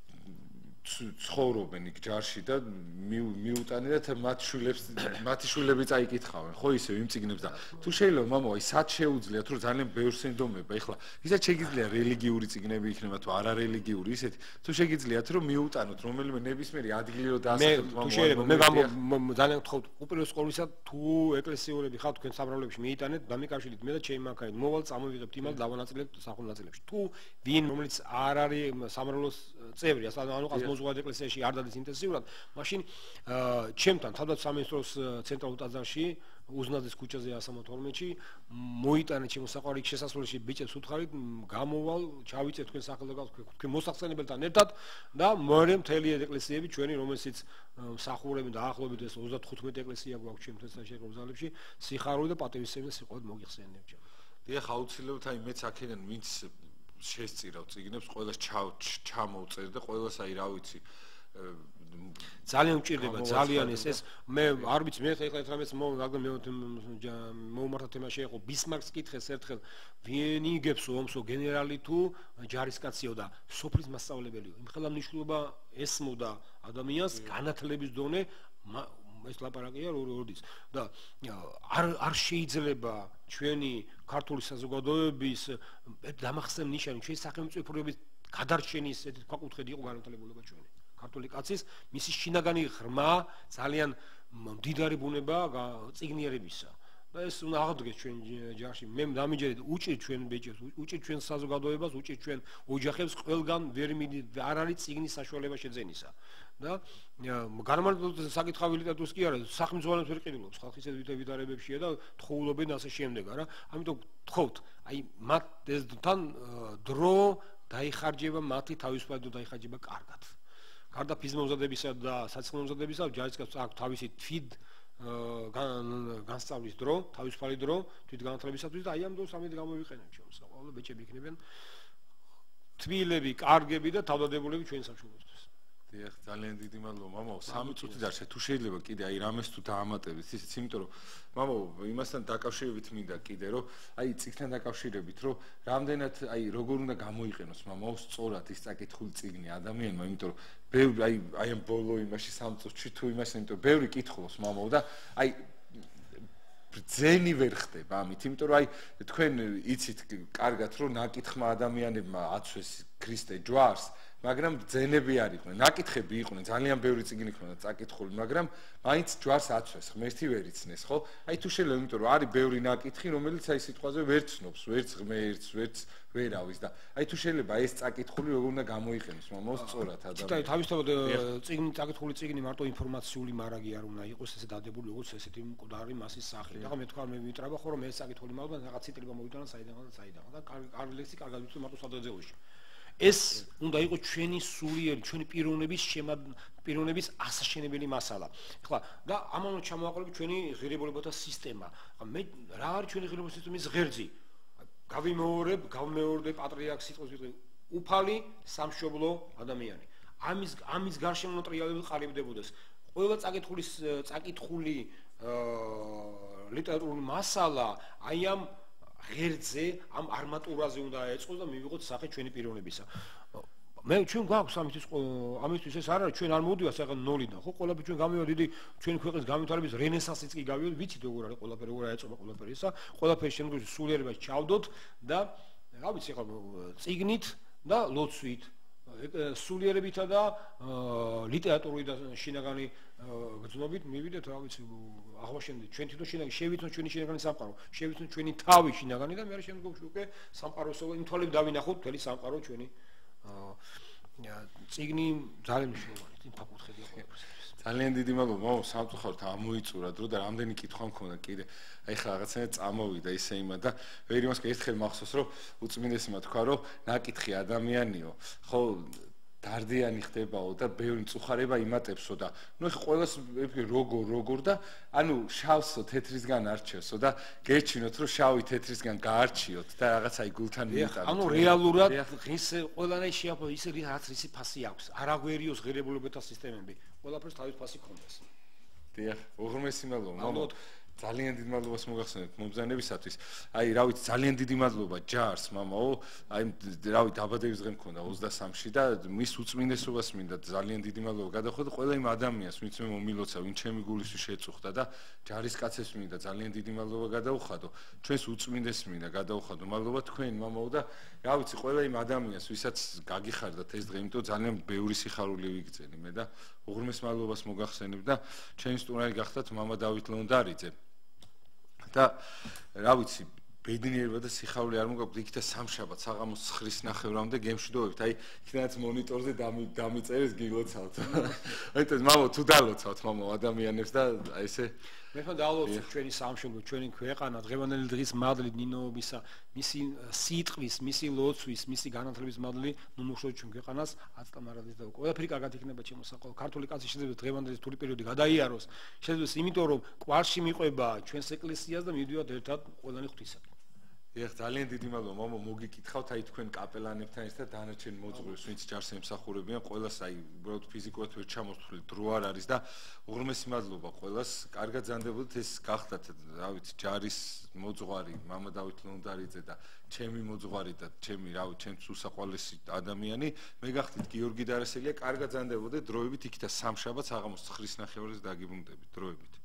ცხოვრობენ იქ ჯარში და მიუტანეთ მათ შვილებს მათი შვილები წაიკითხავენ ხო ისე იმ წიგნებს და თუ შეიძლება მამო აი სად შეუძლიათ რომ ძალიან ბევრს ენდომება ეხლა ისაც შეგიძლია რელიგიური წიგნები იქნება თუ არარელიგიური ისეთი თუ შეგიძლიათ რომ მიუტანოთ რომელიმე ნებისმიერი ადგილი რომ დაასახელოთ მამო თუ შეიძლება მე მამო ძალიან გთხოვთ უპირველეს ყოვლისა თუ ეკლესიურები ხართ თქვენ სამრავლებში მიიტანეთ დამიკავშირდით მე და ჩემი მანქანით მოვალ წამოვიღებთ იმას დავანაწილებთ სახურ ნაწილებში თუ ვინ რომელიც არ არის სამრავლოს წევრი ანუ მოზღვად ეკლესიაში არ დადის ინტენსიურად, მაშინ ჩემთან თავდაც სამინისტროს ცენტრალურ ტაძარში, უზნაძის ქუჩაზე ასამოთ თორმეტში, მოიტანეთ ჩემო საყვარელი შესასვლელში ბიჭებს უთხარით, გამოვალ, ჩავიწევ თქვენ სახელმწიფო თქვენ მოსახსენებელთან ერთად და მეორე მთელი ეკლესიები ჩვენი, რომელსაც მსახურებენ დაახლოებით ეს ოცდათხუთმეტი ეკლესია გვაქვს ჩემთვის შეერგოზალებში, სიხარული და პატივისცემი სიყვარული მოგიხსენებ ჩემ. დიახ, აუცილებლად აი მეც აქედან ვინც შესწირავ წიგნებს, ყველას ჩამოვწერ და ყველას აი რა ვიცი ძალიან უჭირდება ძალიან ეს ეს მე არ ვიცი მე ხა ეხლა მე რადგან მე მომართა თემაში იყო ბისმარკს კითხეს ერთხელ ვინ იგებს ომსო გენერალი თუ ჯარისკაციო და სოფლის მასწავლებელიო იმ ხელა მნიშვნელობა ესმოდა ადამიანს განათლების დონე ეს ლაპარაკია როდის და არ არ შეიძლება ჩვენი ქართული საზოგადოების დამახსენ ნიშანი ჩვენი სახელმწიფოების გადარჩენის ესეთი ქვაკუთხედი იყო განათლებულობა ჩვენი ქართული კაცის მისი შინაგანი ღრმა ძალიან მდიდარი ბუნება წიგნიერებისა და ეს უნდა აღდგეს ჩვენ ჯარში მე დამიჯერეთ უჭირ ჩვენ ბეჭებს უჭირ ჩვენ საზოგადოებას უჭირ ჩვენ ოჯახებს ყველგან ვერ მიდი არ არის წიგნის საშუალება შეძენისა და განმარტოთ საკითხავი ლიტერატურას კი არა სახელმძღვანელოს ვერ ყიდულობს ხალხის ეს ვითარებებშია და თხოვლობენ ასე შემდეგ არა ამიტომ თხოვთ აი მათ ეს თან დრო დაიხარჯება მათი თავისუფლად დაიხარჯება კარგად გარდა ფიზმომზადებისა და საცხენომზადებისა ჯარისკაცს აქვს თავისი თვით განსწავლის დრო, თავისუფალი დრო თვითგანათლებისათვის და აი ამ დროს ამით გამოვიყენებთ ჩვენ საყოველთაოდ ბეჭები იქნებიან თბილები, კარგები და თავდადებულები ჩვენი სამშობლოსთვის. დიახ, ძალიან დიდი მადლობა. მამაო, სამი წუთი დარჩა. თუ შეიძლება კიდე აი რამეს თუ დაამატებით, ისიც, იმიტომ რომ მამაო, იმასთან დაკავშირებით მინდა კიდე რომ აი წიგნთან დაკავშირებით, რომ რამდენად აი როგორ უნდა გამოიყენოს მამაო სწორად ის წაკითხული წიგნი ადამიანმა, იმიტომ რომ ბევრი აი აი ამ ბოლო იმაში სამ წუთში თუ იმას, იმიტომ რომ ბევრი კითხულობს მამაო და აი ბრძენი ვერ ხდება ამით, იმიტომ რომ აი თქვენ იცით კარგად რომ ნაკითხმა ადამიანებმა აცვეს ქრისტე ჯვარს მაგრამ ბრძენები არ იყვნენ, ნაკითხები იყვნენ, ძალიან ბევრი წიგნი ქონდა წაკითხული, მაგრამ მაინც ჯვარს აცვეს, ღმერთი ვერ იცნეს, ხო? აი თუ შეიძლება, იმიტომ რომ არის ბევრი ნაკითხი, რომელიც აი სიტყვაზე ვერ ცნობს, ვერც ღმერთს, ვერც ვერავის და აი თუ შეიძლება ეს წაკითხული როგორ უნდა გამოიყენოს, მამაო, სწორად ადამიანს. ციტა თავისთავად წიგნი, წაკითხული წიგნი მარტო ინფორმაციული მარაგი არ უნდა იყოს, ესე დადებული, როგორც ესეთი მკვდარი მასის სახით. ახლა მე თქვა მე მიტრაბა ხო რომ ეს წაკითხული მაგალითად რაღაც ციტრება მოვიდანა საიდანღა და საიდანღა და კარგი ლექსი კარგად ვიცი მარტო სადღეღეოში. ეს უნდა იყოს ჩვენი სულიერი, ჩვენი პიროვნების პიროვნების ასაშენებელი მასალა. ეხლა და ამან ჩამოვაყალიბეთ ჩვენი ღირებულებათა სისტემა. მე რა არის ჩვენი ღირებულების სისტემის ღერძი? გავიმეორებ, გავმეორდე პატრიარქს სიტყვის ვიტყვი, უფალი სამშობლო ადამიანი. ამის ამის გარშემო ტრიალები ყალიბდებოდეს. ყველა წაკითხული წაკითხული ლიტერატურული მასალა აი ამ ღერძზე ამ არმატურაზე უნდა ეწყოს და მივიღოთ სახე ჩვენი პიროვნებისა. მე ჩვენ გვაქვს ამისთვის ამისთვის ეს არ არის ჩვენ არ მოვდივართ საერთოდ ნოლიდან ხო ყველაფერი ჩვენ გამივიოთ დიდი ჩვენი ქვეყნის განვითარების რენესანსიც კი გავიოთ ვიცით როგორ არის ყველაფერი როგორ აეწობა ყველაფერი ისა ყველაფერი შემდგომში სულიერებას ჩავდოთ და რა ვიცი ხო წიგნით და ლოცვით სულიერებითა და ლიტერატურული და შინაგანი გრძნობით მივიდეთ რა ვიცი აღმაშენდით ჩვენ თვითონ შინაგანი შევიცნოთ ჩვენი შინაგანი სამყარო შევიცნოთ ჩვენი თავი შინაგანი და მე შემდგომში უკვე სამყაროსო იმ თვალებით დავინახოთ მთელი სამყარო ჩვენი წიგნი ძალიან მნიშვნელოვანია იმ ფაკუთხედი ხო ძალიან დიდი მადლობა მამო სამწუხაროდ ამოიწურა დრო და რამდენი კითხვა მქონდა კიდე აი ხა რაღაცნაირად წამოვიდა ისე იმა და ვერ იმას ერთხელ მახსოვს რომ უწმინდესმა თქვა რომ ნაკითხი ადამიანიო ხო დარდიანი ხდებაო და ბევრი მწუხარება იმატებსო და ნუ ეხა ყველას როგორ როგორ და ანუ შავსო თეთრისგან არჩევსო და გეჩინოთ რომ შავი თეთრისგან გაარჩიოთ და რაღაც აი გულთან მიიტანოთ ანუ რეალურად ღირს ყველანაირ შეაფო ისე რაც რისი ფასი აქვს არაგვერიოს ღირებულებათა სისტემები ყველაფერს თავის ფასი ქონდეს დიახ უღრმესი მადლობა მამო ძალიან დიდი მადლობას მოგახსენებთ მომბრძანებისათვის. აი, რა ვიცი, ძალიან დიდი მადლობა ჯარს, მამაო. აი, რა ვიცი, დაბადების დღე მქონდა ოცდასამში და მის უწმინდესობას მინდა ძალიან დიდი მადლობა გადავხოთ ყველა იმ ადამიანს, ვინც მე მომილოცა, ვინ ჩემი გულისთვის შეწუხდა და ჯარისკაცებს მინდა ძალიან დიდი მადლობა გადავხადო. ჩვენს უწმინდესს მინდა გადავხადო. მადლობა თქვენ, მამაო და რა ვიცი, ყველა იმ ადამიანს, ვისაც გაგიხარდათ ეს დღე, იმიტომ ძალიან ბევრი სიხარული ვიგრძენი მე და უღრმეს მადლობას მოგახსენებ და ჩემი სტუმარი გახდათ მამა დავით ლონდარიძე. და რა ვიცი ბედნიერება და სიხარული არ მოგაქვს იქ და სამშაბათ საღამოს ცხრის ნახევრამდე გემშვიდობებით აი იქნაც მონიტორზე დამიწერეს გილოცავთ აიტო მამო თუ დალოცავთ მამო ადამიანებს და აი ესე მე ხო დალოცავ ჩვენი სამშობლო ჩვენი ქვეყანა დღევანდელი დღის მადლით ნინოობისა მისი სიტყვის მისი ლოცვის მისი განათლების მადლი ნუ მოხდეთ ჩვენ ქვეყანას აცტამარადის და ყველაფერი კარგად იქნება ჩემო საყოველთაოდ ქართული კაცი შეიძლება დღევანდელი თული პერიოდი გადაიაროს შეიძლება იმიტომ რომ კვარში მიყვება ჩვენს ეკლესიას და მივიდივართ ერთად ყველანი ღვთისაკენ ეხ ძალიან დიდი მადლობა მამო მოგიკითხავთ აი თქვენ კაპელანებთან ერთად დანარჩენ მოძღვრებს ვინც ჯარს ემსახურებიან ყველას აი უბრალოდ ფიზიკურად ვერ ჩამოსული დრო არ არის და უღრმესი მადლობა ყველას კარგად ზანდებოდეთ ეს გახდათ რა ვიცი ჯარის მოძღვარი მამა დავით ლონდარიძე და ჩემი მოძღვარი და ჩემი რა ვიცი ჩემს უსაყვარლესი ადამიანი მე გახდით გიორგი დარასელია კარგად ზანდებოდეთ დროებით იქ და სამშაბათს საღამოს ცხრის ნახევარზე დაგიბრუნდებით დროებით